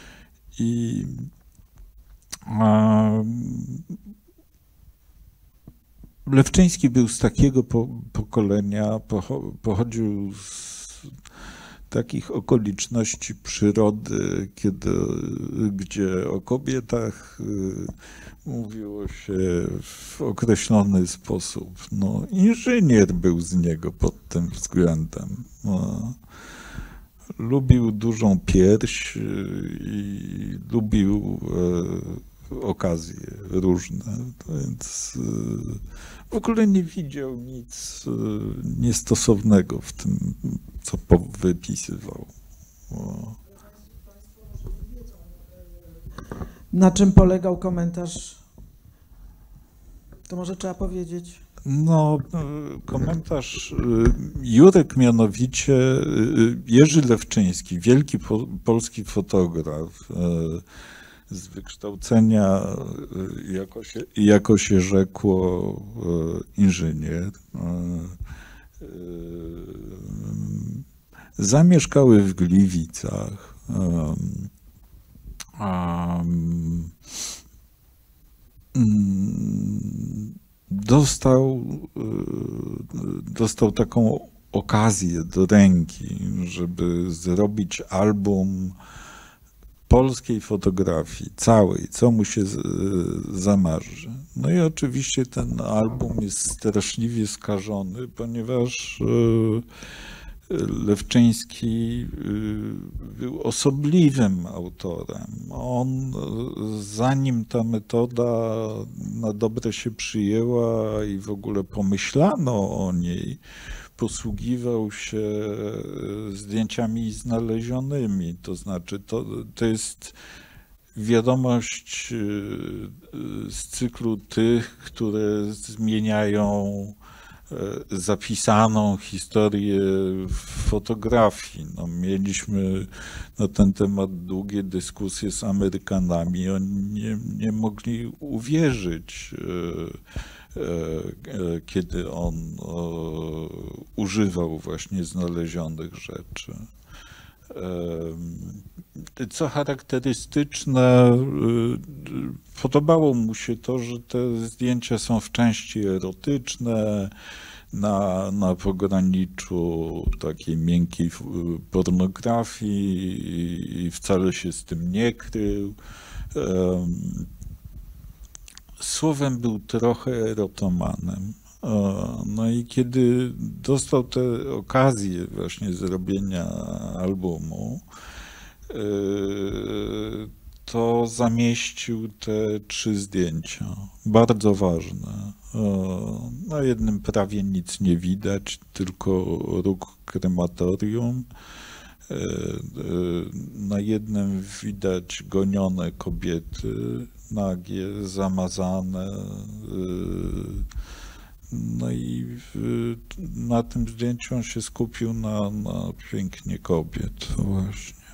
Lewczyński był z takiego pokolenia, pochodził z takich okoliczności przyrody, gdzie o kobietach mówiło się w określony sposób. No, inżynier był z niego pod tym względem. No, lubił dużą pierś i lubił okazje różne, więc w ogóle nie widział nic niestosownego w tym, co wypisywał. Na czym polegał komentarz? To może trzeba powiedzieć. No, komentarz Jurek mianowicie, Jerzy Lewczyński, wielki polski fotograf, z wykształcenia, jako się rzekło, inżynier. Zamieszkały w Gliwicach. Dostał taką okazję do ręki, żeby zrobić album polskiej fotografii, całej, co mu się zamarzy. No i oczywiście ten album jest straszliwie skażony, ponieważ Lewczyński był osobliwym autorem. On, zanim ta metoda na dobre się przyjęła i w ogóle pomyślano o niej, posługiwał się zdjęciami znalezionymi. To znaczy, to jest wiadomość z cyklu tych, które zmieniają zapisaną historię fotografii. No, mieliśmy na ten temat długie dyskusje z Amerykanami. Oni nie mogli uwierzyć, kiedy on używał właśnie znalezionych rzeczy. Co charakterystyczne, podobało mu się to, że te zdjęcia są w części erotyczne, na pograniczu takiej miękkiej pornografii i wcale się z tym nie krył. Słowem był trochę erotomanem. No i kiedy dostał tę okazję właśnie zrobienia albumu, to zamieścił te 3 zdjęcia, bardzo ważne. Na jednym prawie nic nie widać, tylko róg krematorium. Na jednym widać gonione kobiety, nagie, zamazane. No i na tym zdjęciu on się skupił na pięknie kobiet właśnie.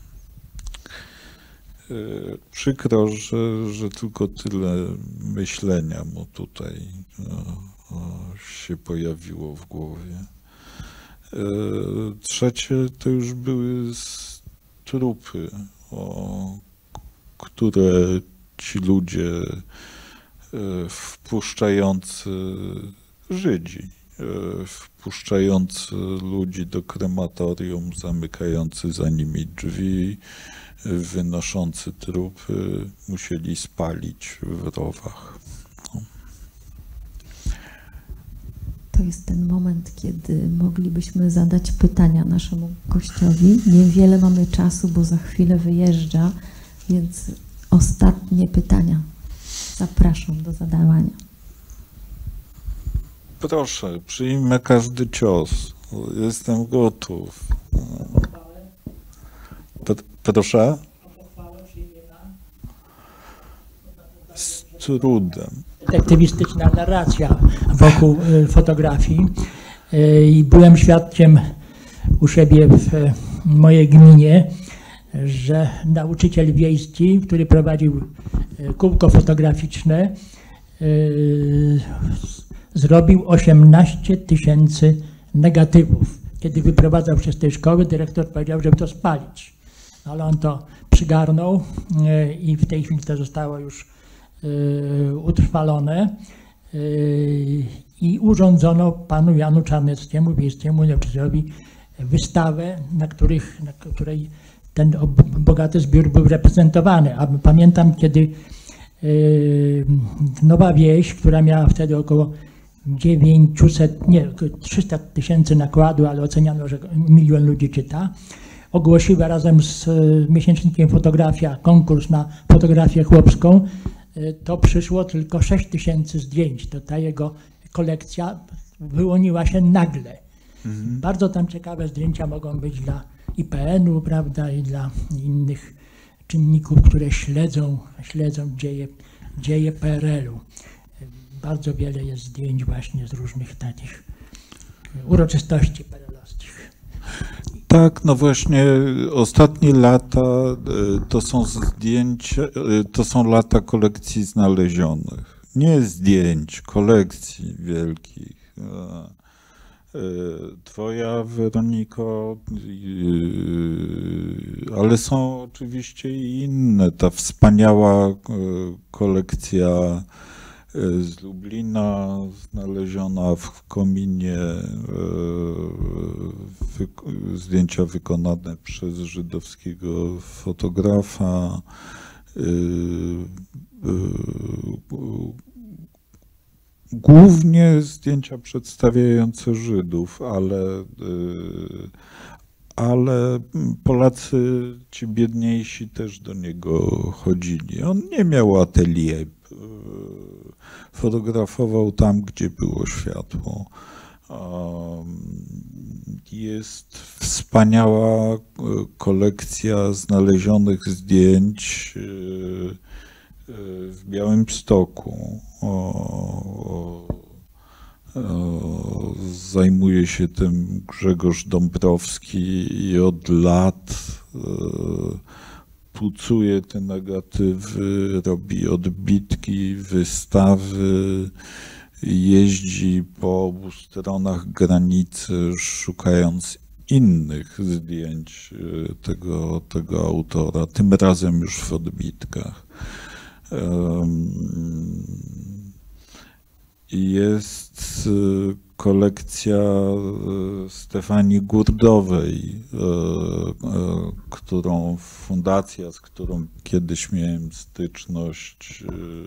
Przykro, że tylko tyle myślenia mu tutaj się pojawiło w głowie. Trzecie to już były trupy, które ci ludzie wpuszczający Żydzi, wpuszczający ludzi do krematorium, zamykający za nimi drzwi, wynoszący trupy, musieli spalić w rowach. No. To jest ten moment, kiedy moglibyśmy zadać pytania naszemu gościowi. Niewiele mamy czasu, bo za chwilę wyjeżdża, więc ostatnie pytania. Zapraszam do zadawania. Proszę, przyjmę każdy cios. Jestem gotów. Proszę? Z trudem. Detektywistyczna narracja wokół fotografii i byłem świadkiem u siebie w mojej gminie, że nauczyciel wiejski, który prowadził kółko fotograficzne, zrobił 18 000 negatywów. Kiedy wyprowadzał się z tej szkoły, dyrektor powiedział, żeby to spalić. Ale on to przygarnął i w tej chwili to zostało już utrwalone i urządzono panu Janu Czarneckiemu, wiejskiemu nauczycielowi, wystawę, na której ten bogaty zbiór był reprezentowany. A pamiętam, kiedy Nowa Wieś, która miała wtedy około 300 000 nakładu, ale oceniano, że 1 000 000 ludzi czyta, ogłosiła razem z miesięcznikiem Fotografia konkurs na fotografię chłopską, to przyszło tylko 6 000 zdjęć. To ta jego kolekcja wyłoniła się nagle. Bardzo tam ciekawe zdjęcia mogą być dla IPN-u, prawda, i dla innych czynników, które śledzą dzieje PRL-u. Bardzo wiele jest zdjęć właśnie z różnych takich uroczystości PRL-owskich. Tak, no właśnie ostatnie lata to są zdjęcia, to są lata kolekcji znalezionych. Nie zdjęć, kolekcji wielkich. Twoja, Weroniko, ale są oczywiście i inne. Ta wspaniała kolekcja z Lublina, znaleziona w kominie, zdjęcia wykonane przez żydowskiego fotografa. Głównie zdjęcia przedstawiające Żydów, ale Polacy, ci biedniejsi, też do niego chodzili. On nie miał atelier. Fotografował tam, gdzie było światło. Jest wspaniała kolekcja znalezionych zdjęć w Białymstoku. Zajmuje się tym Grzegorz Dąbrowski i od lat pucuje te negatywy, robi odbitki, wystawy, jeździ po obu stronach granicy, szukając innych zdjęć tego autora, tym razem już w odbitkach. jest kolekcja Stefanii Gurdowej, którą fundacja, z którą kiedyś miałem styczność,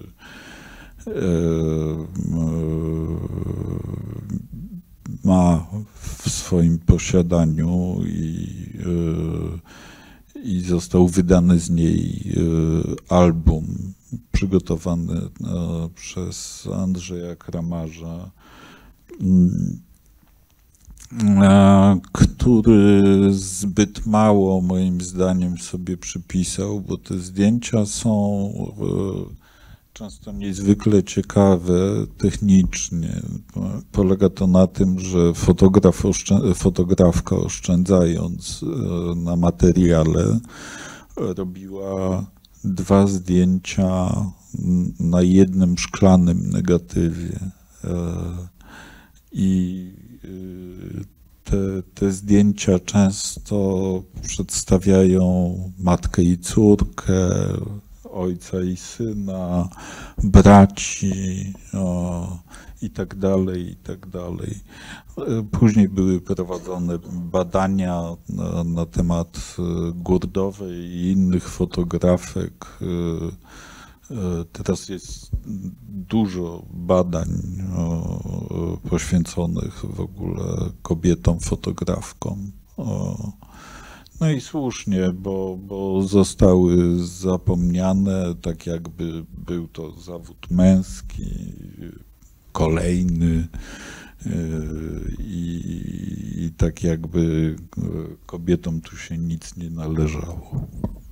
ma w swoim posiadaniu i został wydany z niej album przygotowany przez Andrzeja Kramarza, który zbyt mało moim zdaniem sobie przypisał, bo te zdjęcia są często niezwykle ciekawe technicznie. Polega to na tym, że fotografka oszczędzając na materiale robiła 2 zdjęcia na jednym szklanym negatywie. I te zdjęcia często przedstawiają matkę i córkę, ojca i syna, braci i tak dalej, i tak dalej. Później były prowadzone badania na temat Gurdowej i innych fotografek. Teraz jest dużo badań poświęconych w ogóle kobietom fotografkom. No i słusznie, bo zostały zapomniane, tak jakby był to zawód męski, kolejny i tak jakby kobietom tu się nic nie należało.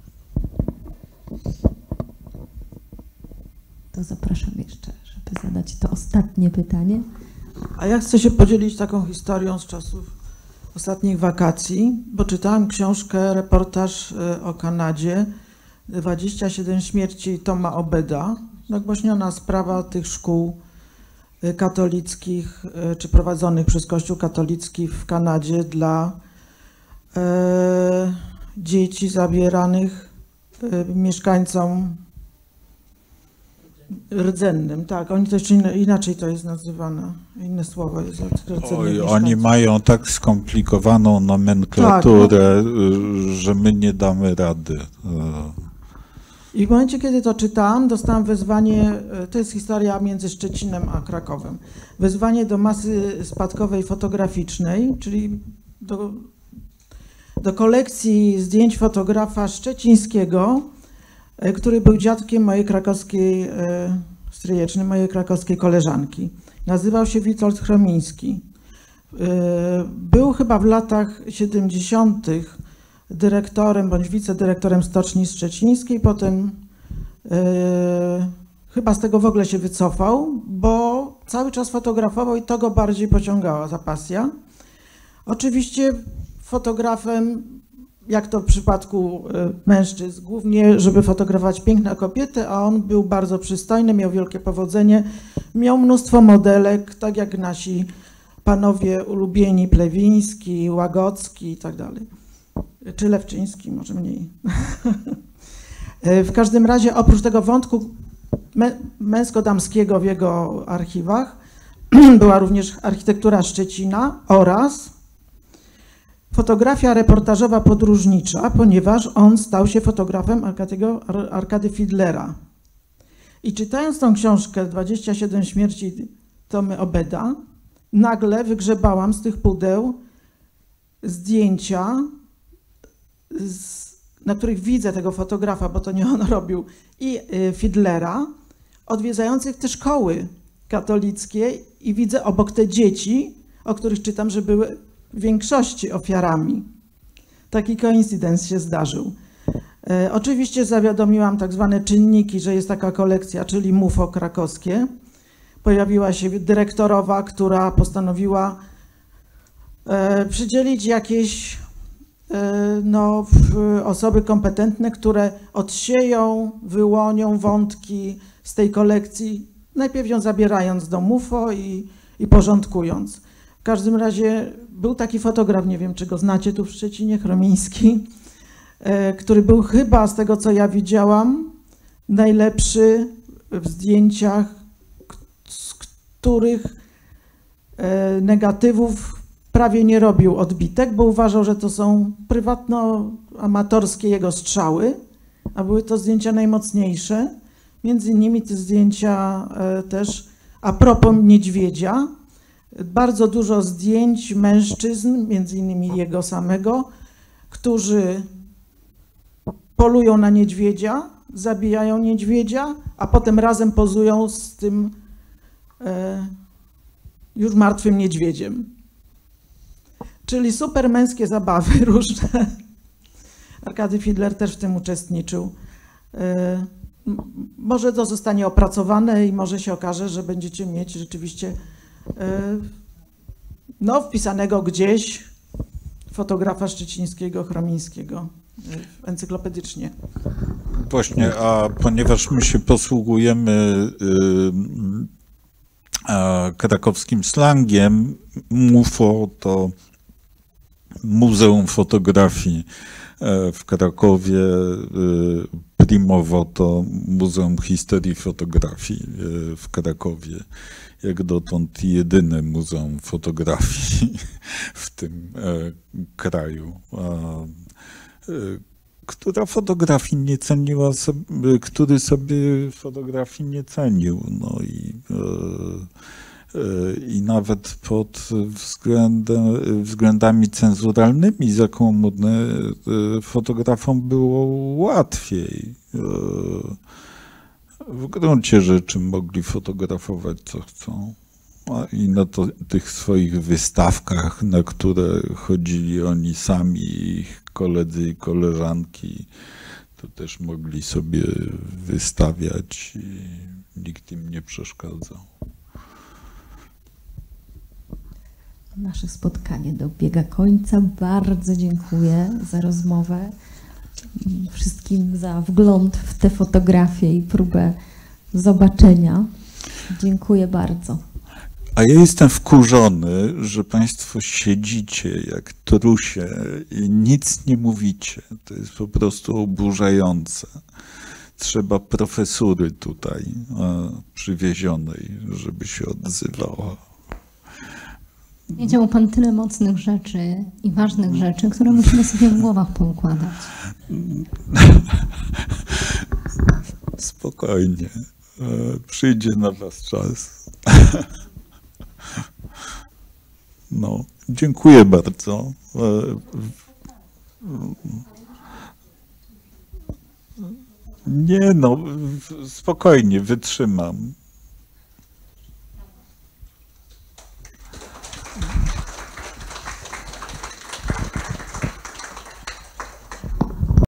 To zapraszam jeszcze, żeby zadać to ostatnie pytanie. A ja chcę się podzielić taką historią z czasów ostatnich wakacji, bo czytałam książkę, reportaż o Kanadzie, 27 śmierci Toma Obeda, nagłośniona sprawa tych szkół katolickich, czy prowadzonych przez Kościół katolicki w Kanadzie dla dzieci zabieranych mieszkańcom rdzennym. Tak, oni to jeszcze inaczej to jest nazywane, inne słowo jest rdzennym. Oni mają tak skomplikowaną nomenklaturę, że my nie damy rady. I w momencie, kiedy to czytałam, dostałam wezwanie, to jest historia między Szczecinem a Krakowem, wezwanie do masy spadkowej fotograficznej, czyli do kolekcji zdjęć fotografa szczecińskiego, który był dziadkiem mojej krakowskiej, stryjecznej, mojej krakowskiej koleżanki. Nazywał się Witold Chromiński. Był chyba w latach 70. dyrektorem bądź wicedyrektorem Stoczni Szczecińskiej, potem chyba z tego w ogóle się wycofał, bo cały czas fotografował i to go bardziej pociągała ta pasja. Oczywiście fotografem, jak to w przypadku mężczyzn, głównie żeby fotografować piękne kobiety, a on był bardzo przystojny, miał wielkie powodzenie, miał mnóstwo modelek, tak jak nasi panowie ulubieni, Plewiński, Łagodzki i tak dalej. Czy Lewczyński, może mniej. W każdym razie oprócz tego wątku męsko-damskiego w jego archiwach była również architektura Szczecina oraz fotografia reportażowa podróżnicza, ponieważ on stał się fotografem Arkady Fidlera. I czytając tą książkę 27 śmierci Tomy Obeda, nagle wygrzebałam z tych pudeł zdjęcia, na których widzę tego fotografa, bo to nie on robił, i Fidlera, odwiedzających te szkoły katolickie i widzę obok te dzieci, o których czytam, że były w większości ofiarami. Taki koincydens się zdarzył. Oczywiście zawiadomiłam tak zwane czynniki, że jest taka kolekcja, czyli MUFO krakowskie. Pojawiła się dyrektorowa, która postanowiła przydzielić jakieś osoby kompetentne, które odsieją, wyłonią wątki z tej kolekcji, najpierw ją zabierając do MUFO i porządkując. W każdym razie był taki fotograf, nie wiem czy go znacie tu w Szczecinie, Chromiński, który był chyba, z tego co ja widziałam, najlepszy w zdjęciach których negatywów prawie nie robił odbitek, bo uważał, że to są prywatno-amatorskie jego strzały, a były to zdjęcia najmocniejsze. Między innymi te zdjęcia też a propos niedźwiedzia. Bardzo dużo zdjęć mężczyzn, między innymi jego samego, którzy polują na niedźwiedzia, zabijają niedźwiedzia, a potem razem pozują z tym już martwym niedźwiedziem. Czyli super męskie zabawy różne. Arkady Fiedler też w tym uczestniczył. Może to zostanie opracowane i może się okaże, że będziecie mieć rzeczywiście no, wpisanego gdzieś fotografa szczecińskiego, chromińskiego encyklopedycznie. Właśnie, a ponieważ my się posługujemy krakowskim slangiem, MUFO to Muzeum Fotografii w Krakowie, Primowo to Muzeum Historii Fotografii w Krakowie. Jak dotąd jedyne muzeum fotografii w tym kraju, która fotografii nie ceniła sobie, który sobie fotografii nie cenił. No i nawet pod względami cenzuralnymi za komuny fotografom było łatwiej. W gruncie rzeczy mogli fotografować co chcą. I na tych swoich wystawkach, na które chodzili oni sami, ich koledzy i koleżanki, to też mogli sobie wystawiać i nikt im nie przeszkadzał. Nasze spotkanie dobiega końca. Bardzo dziękuję za rozmowę. Wszystkim za wgląd w te fotografie i próbę zobaczenia. Dziękuję bardzo. A ja jestem wkurzony, że Państwo siedzicie jak trusie i nic nie mówicie. To jest po prostu oburzające. Trzeba profesury tutaj przywiezionej, żeby się odzywała. Wiedział Pan tyle mocnych rzeczy i ważnych rzeczy, które musimy sobie w głowach poukładać. Spokojnie. Przyjdzie na Was czas. No, dziękuję bardzo. Nie no, spokojnie, wytrzymam.